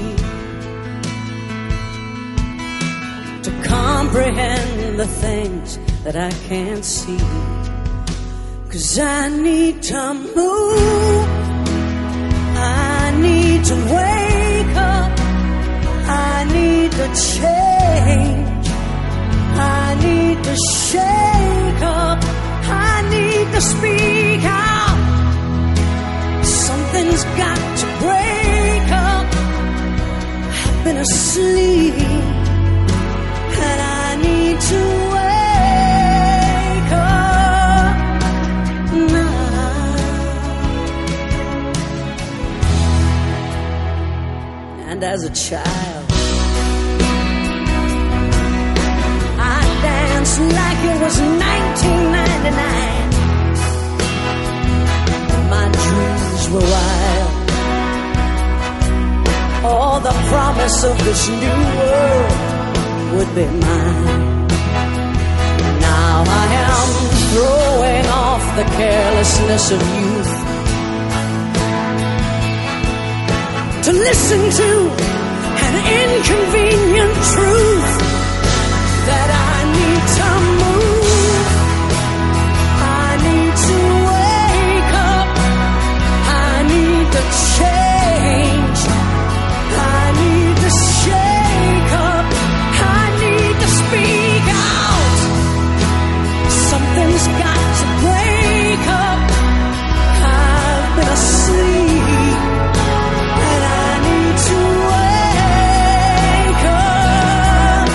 S4: to comprehend the things that I can't see. 'Cause I need to move, I need to wake up, I need to change, I need to shake up, I need to speak out. Something's got to break up. I've been asleep and I need to wake up now. And as a child, I danced like it was nineteen ninety-nine. My dreams were wild, all the promise of this new world would be mine. Now I am throwing off the carelessness of youth to listen to an inconvenient truth that I need to move, I need to wake up, I need to change, I need to shake up, I need to speak out. Something's got to break up. I've been asleep and I need to wake up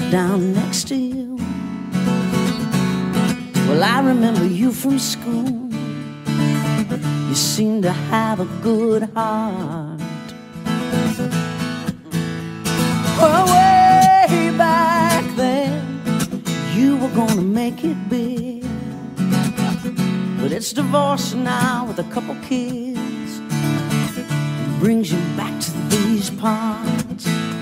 S6: down next to you. Well, I remember you from school. You seem to have a good heart. Well, way back then, you were gonna make it big. But it's divorced now with a couple kids. It brings you back to these parts.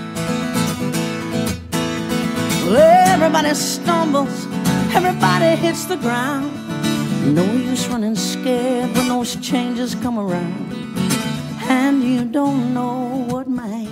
S6: Well, everybody stumbles, everybody hits the ground. No use running scared when those changes come around. And you don't know what might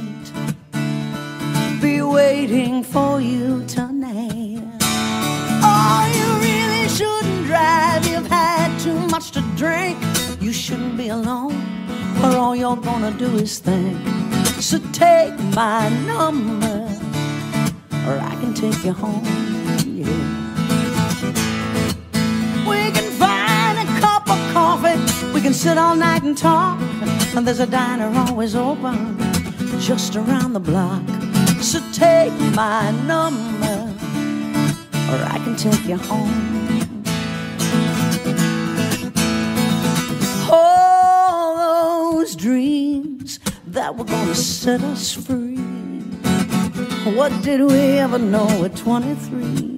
S6: be waiting for you tonight. Oh, you really shouldn't drive. You've had too much to drink. You shouldn't be alone, or all you're gonna do is think. So take my number, or I can take you home, yeah. We can find a cup of coffee, we can sit all night and talk. And there's a diner always open just around the block. So take my number, or I can take you home. All those dreams that were gonna set us free, what did we ever know at twenty-three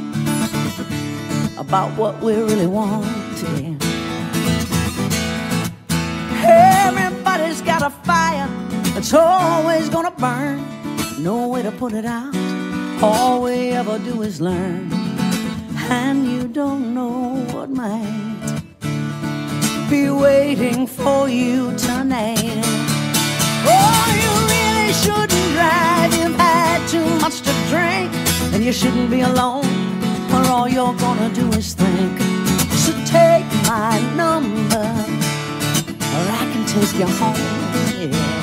S6: about what we really wanted? Everybody's got a fire that's always gonna burn. No way to put it out. All we ever do is learn. And you don't know what might be waiting for you tonight. Oh, you really shouldn't drive. You've had too much to drink. And you shouldn't be alone, or all you're gonna do is think. So take my number, or I can take you home, yeah.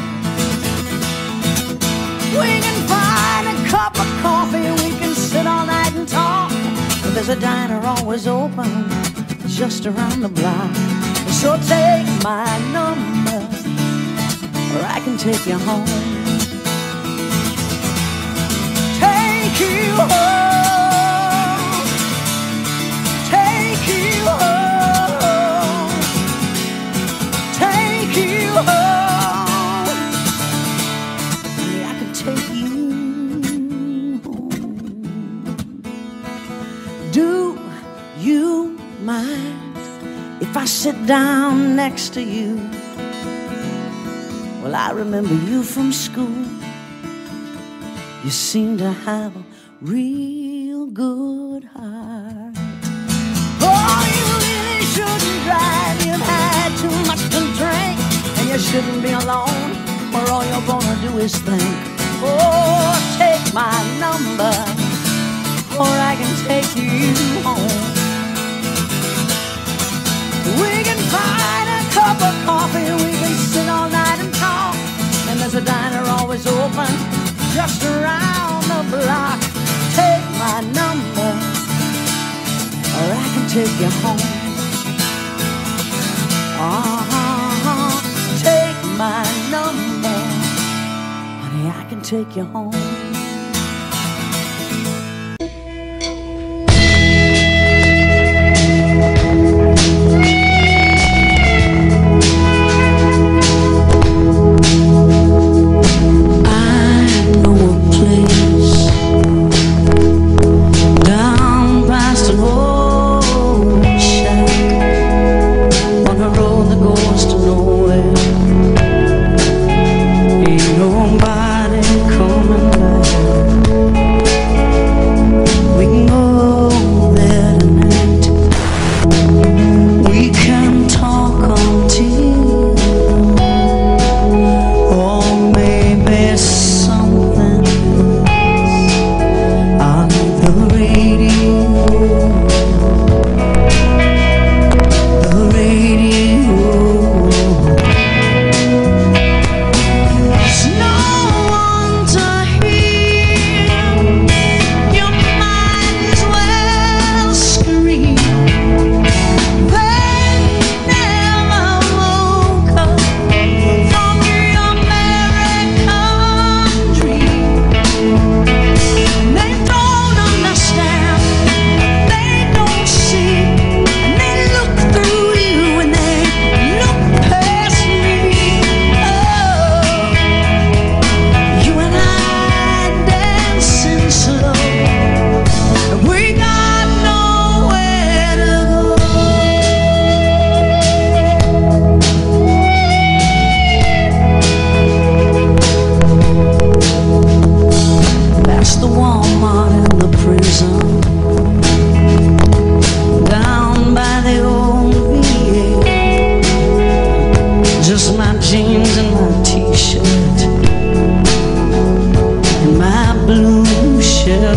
S6: We can find a cup of coffee, we can sit all night and talk. There's a diner always open just around the block. So take my number, or I can take you home. Take you home, take you home, take you home. Yeah, I can take you home. Do you mind if I sit down next to you? Well, I remember you from school. You seem to have a real good heart. Oh, you really shouldn't drive. You've had too much to drink. And you shouldn't be alone, or all you're gonna do is think. Oh, take my number, or I can take you home. We can find a cup of coffee, we can sit all night and talk. And there's a diner always open just around the block. Take my number, or I can take you home. Uh-huh. Take my number, honey, I can take you home.
S2: Nobody coming back.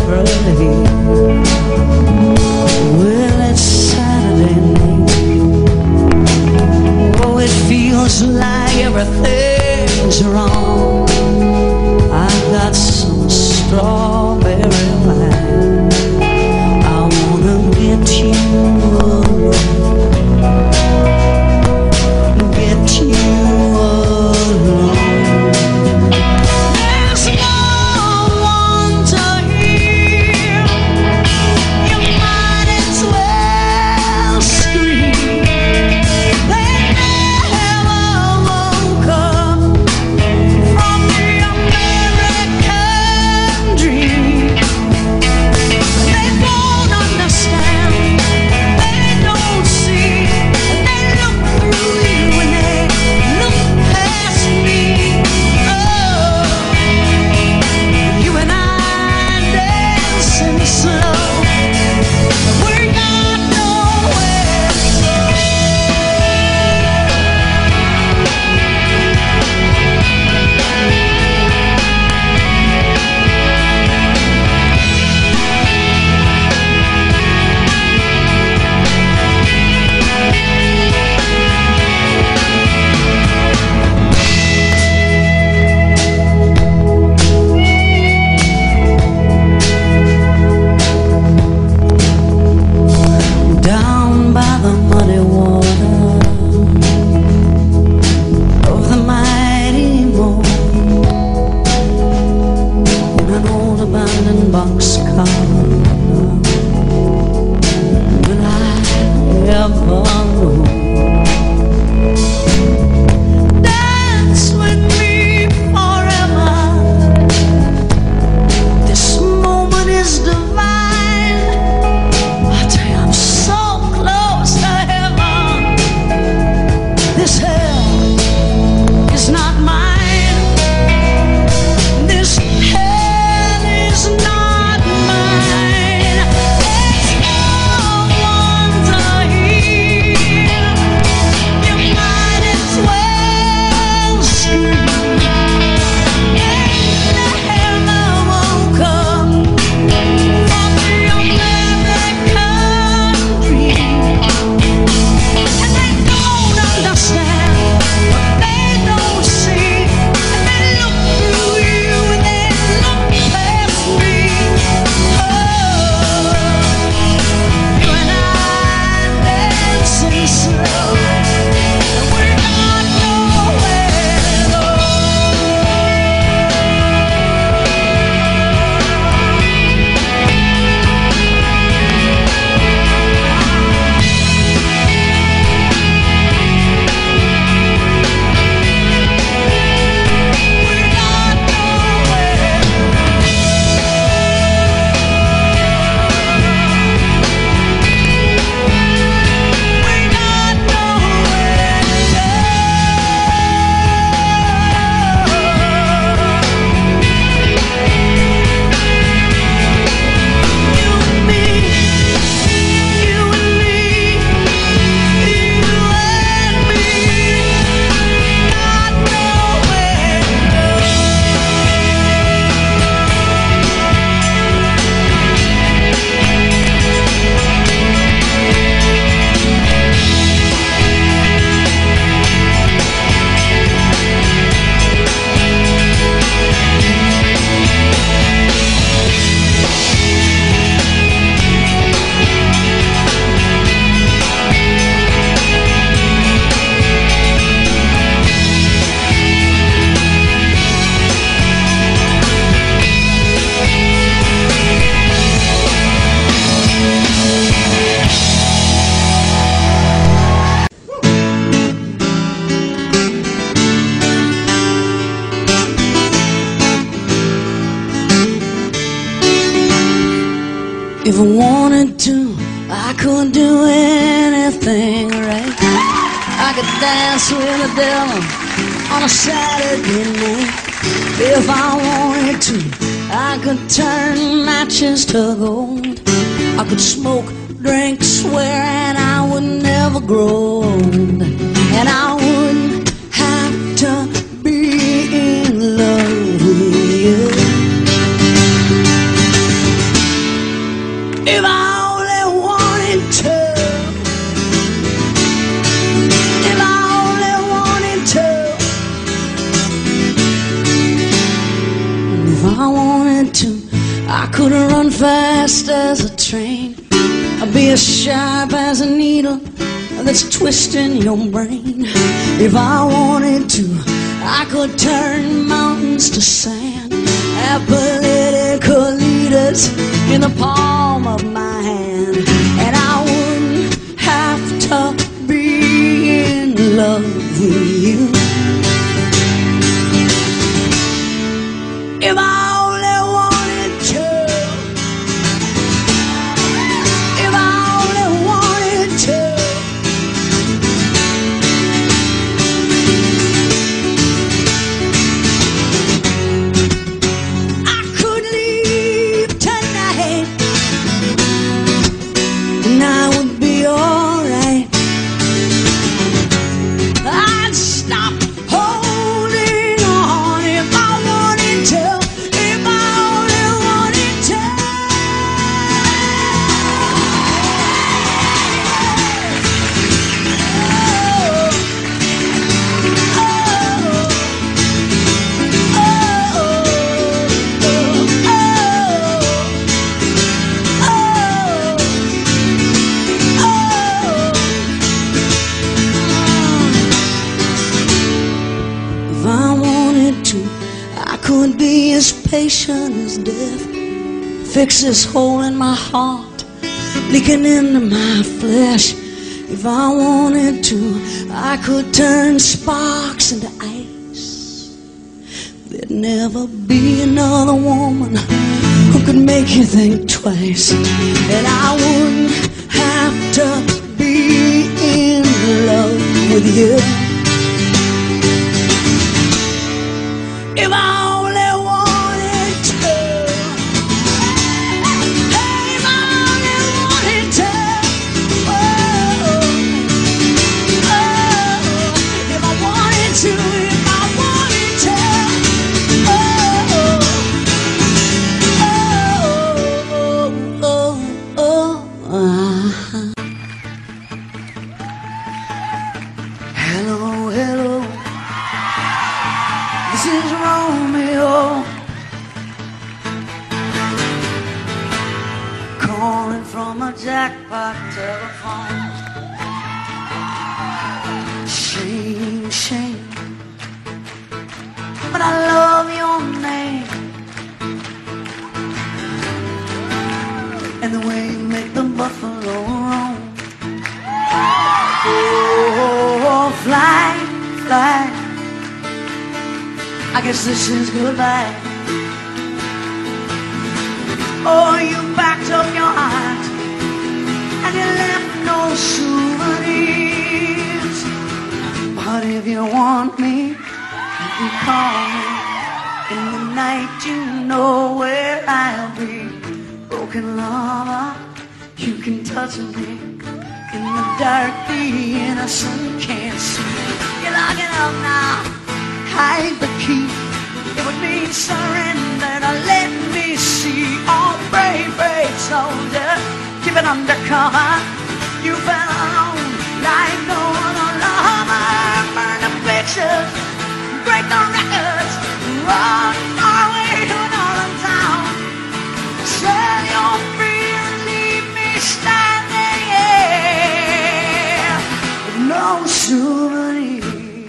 S6: early. Well, it's Saturday night. Oh, it feels like everything's wrong. I've got some strawberry wine. I wanna get you alone. Get you alone. There's no one to hear. You might as well scream. They never woke up from the American dream. They don't understand, they don't see, they look through you and they look past me. Oh, you and I dancing slow. We got nowhere to go. Down by the muddy water of the mighty moat, in an old abandoned boxcar, when I ever know. Dance with me forever. This moment is divine. I tell you, I'm so close to heaven. This hell is not mine. This hell is not mine. There's no one to hear. You might as well scream. And the hell I woke up from the American dream. And they don't understand what they don't see. And they look through you and they look past me. Oh, you and I dancing slow. And we got nowhere to go. We got nowhere. We got nowhere to go. You and me, you and me, you and me, got nowhere to go. If I wanted to, I could do anything right. I could dance with the devil on a Saturday night. If I wanted to, I could turn matches to gold. I could smoke, drink, swear, and I would never grow old. And I wouldn't have to be in love with you. If I only wanted to, if I only wanted to, if I wanted to, I could run fast as a train. I'd be as sharp as a needle that's twisting your brain. If I wanted to, I could turn mountains to sand. Have political leaders in the palm of my hand, and I wouldn't have to be in love with you. If I only wanted to, if I only wanted to, I could leave tonight, and I would be alright. I'd stop holding on if I wanted to, if I only wanted to. If I wanted to, I could be as patient as death. Fix this hole in my heart, leaking into my flesh. If I wanted to, I could turn sparks into ice. There'd never be another woman who could make you think twice. And I wouldn't have to be in love with you. If I only wanted to, if I only wanted to, oh, oh, if I wanted to, if I wanted to, oh, oh, oh, oh, uh-huh. Hello, hello. This is Romeo, calling from a jackpot telephone. Shame, shame, but I love your name and the way you make the buffalo roam. Oh, fly, fly, I guess this is goodbye. Oh, you backed up your heart and you left no souvenirs. But if you want me, you can call me. In the night you know where I'll be. Broken lover, you can touch me. In the dark the innocent can't see. You're locking up now, hide the key. It would mean surrender to let me see. Oh, brave, brave soldier, keep it undercover. You've been alone like no other lover. Burn the pictures, break the records, run far away to another town. Sell your fear and leave me standing here with no souvenirs.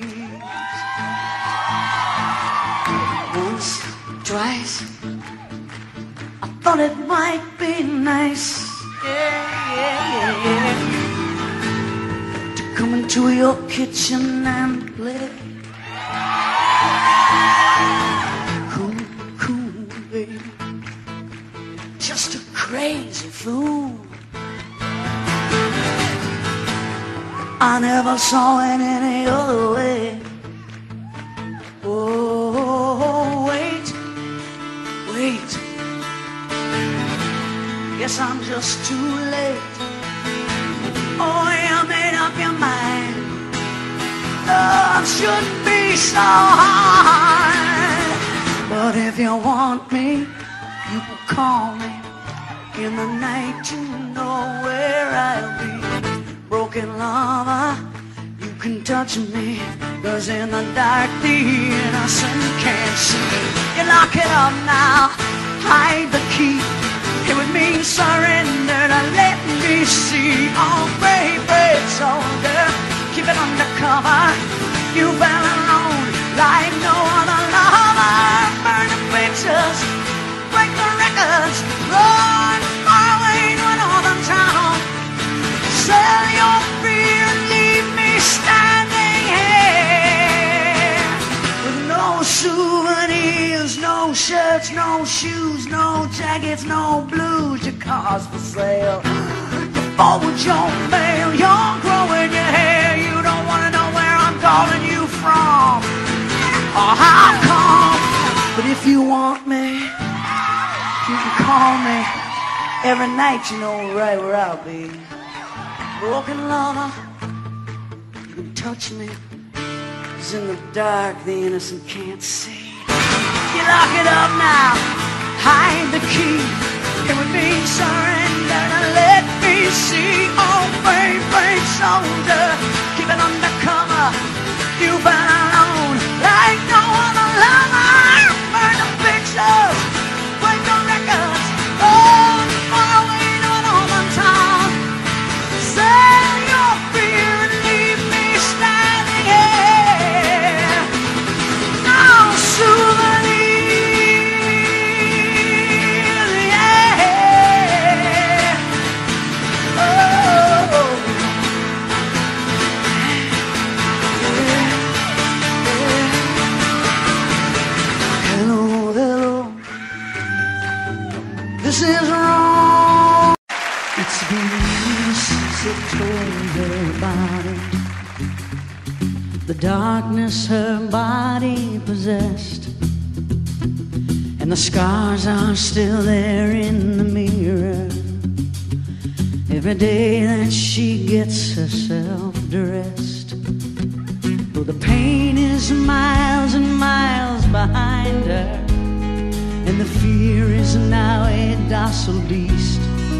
S6: Once, twice, I thought it might be nice, yeah, yeah, yeah, yeah, to come into your kitchen and play cool, cool, baby, just a crazy fool. I never saw it any other way. Oh, wait, wait, guess I'm just too late. Oh, you made up your mind. Love shouldn't be so hard. But if you want me, you can call me. in the night to know where I'll be. Broken lover, you can touch me, 'cause in the dark the innocent can't see. You lock it up now, hide the key. It would mean surrender to let me see. Oh, brave, brave soldier, keep it undercover. You've been alone like no other lover. Burn the pictures, break the records, run far away to another town. Sell your fear and leave me standing here with no souvenirs, no shirts, no shoes, no jackets, no blues. Your car's for sale. You forward your mail, you're growing your hair. You don't want to know where I'm calling you from or how come. But if you want me, you can call me every night. You know right where I'll be. Broken lover, you can touch me, 'cause in the dark the innocent can't see. You lock it up now, hide the key. It would mean surrender to let me see. Oh, brave, brave soldier, keep it undercover. You've been alone like no other lover. Burn the pictures, break the records, run far away to another town. Sell your fear and leave me standing here. No souvenirs, yeah. Oh, hello, hello. This is wrong. It's been years since they told her about it. The darkness her body possessed, and the scars are still there in the mirror. Every day that she gets herself dressed, though the pain is miles and miles behind her, and the fear is now a docile beast.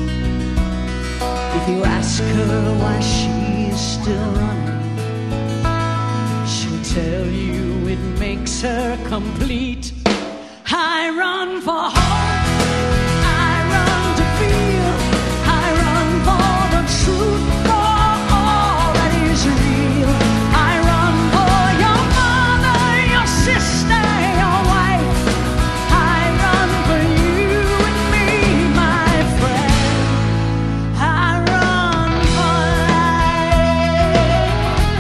S6: If you ask her why she is still running, she'll tell you it makes her complete. I run for hope, I run to feel, I run for the truth, for all that is real. I run for your mother, your sister, your wife. I run for you and me, my friend. I run for life.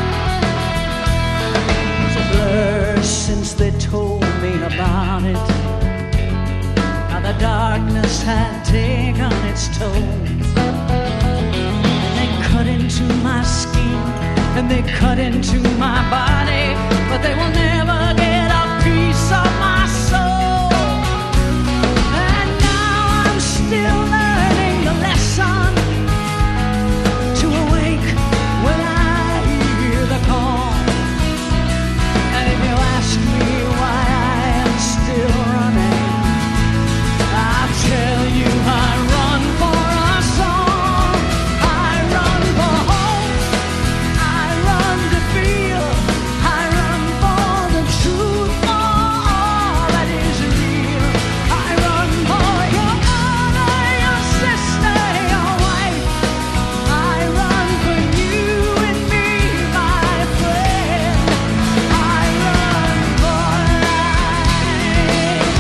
S6: It's a blur since they told me about it. How the darkness had taken its toll. And they cut into my skin, and they cut into my body, but they will never get a piece of my soul. And now I'm still learning the lesson, to awake when I hear the call. And if you ask me why I am still running, I'll tell you I run for a song. I run for hope, I run to feel, I run for the truth, for all that is real. I run for your mother, your sister, your wife. I run for you and me, my friend. I run for life.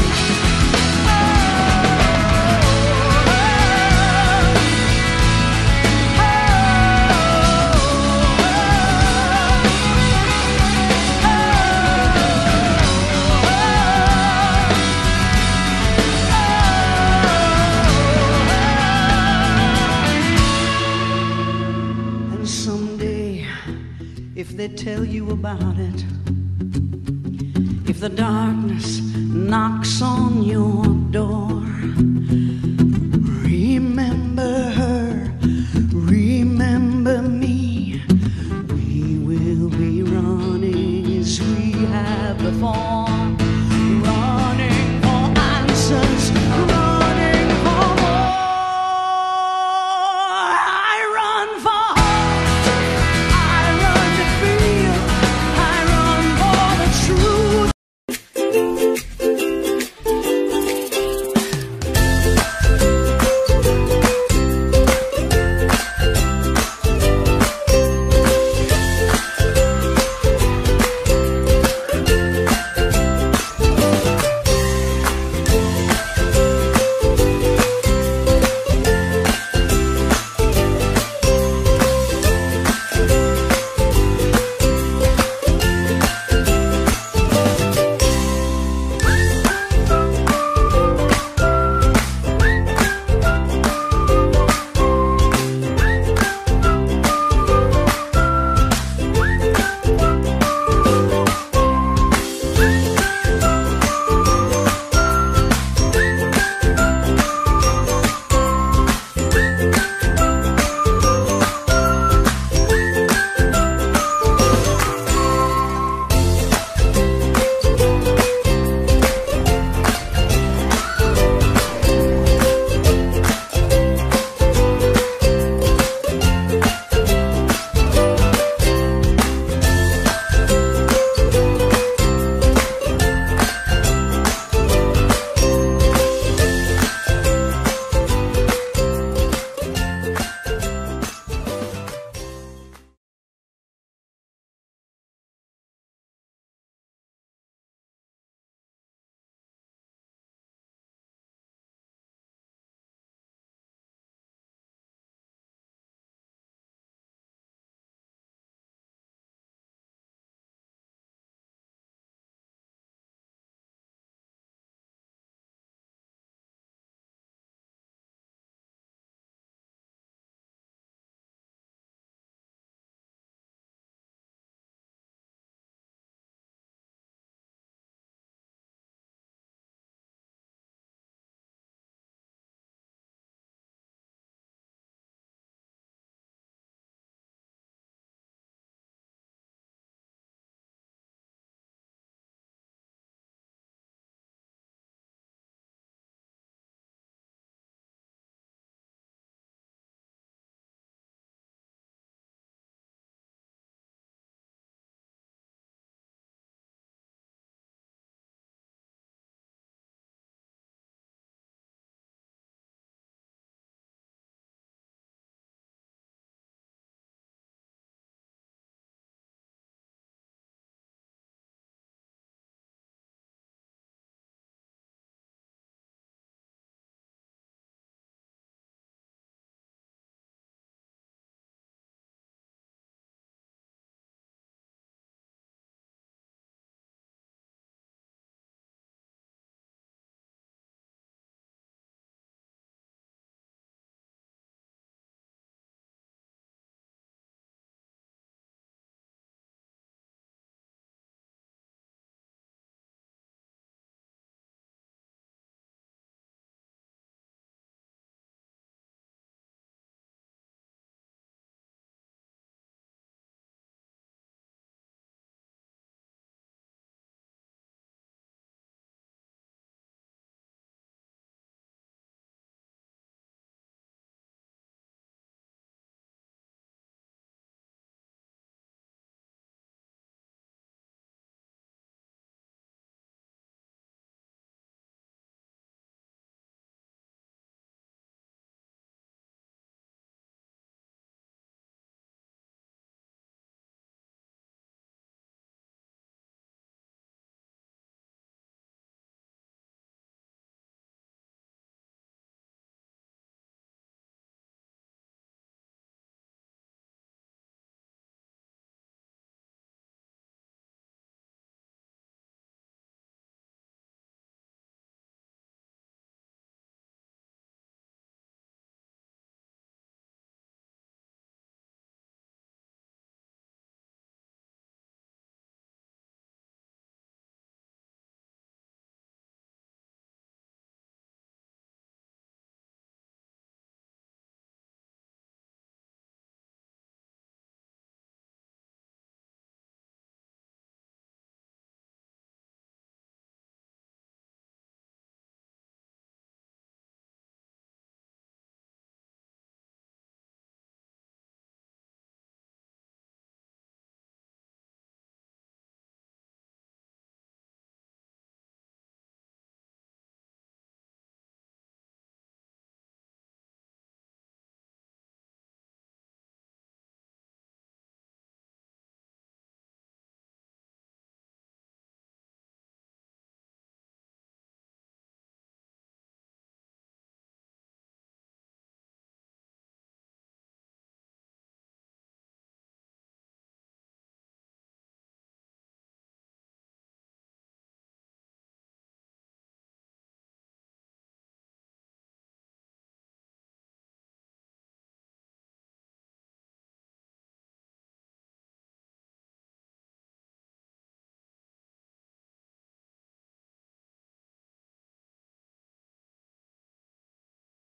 S6: And someday, if they tell you about it, if the darkness knocks on your door,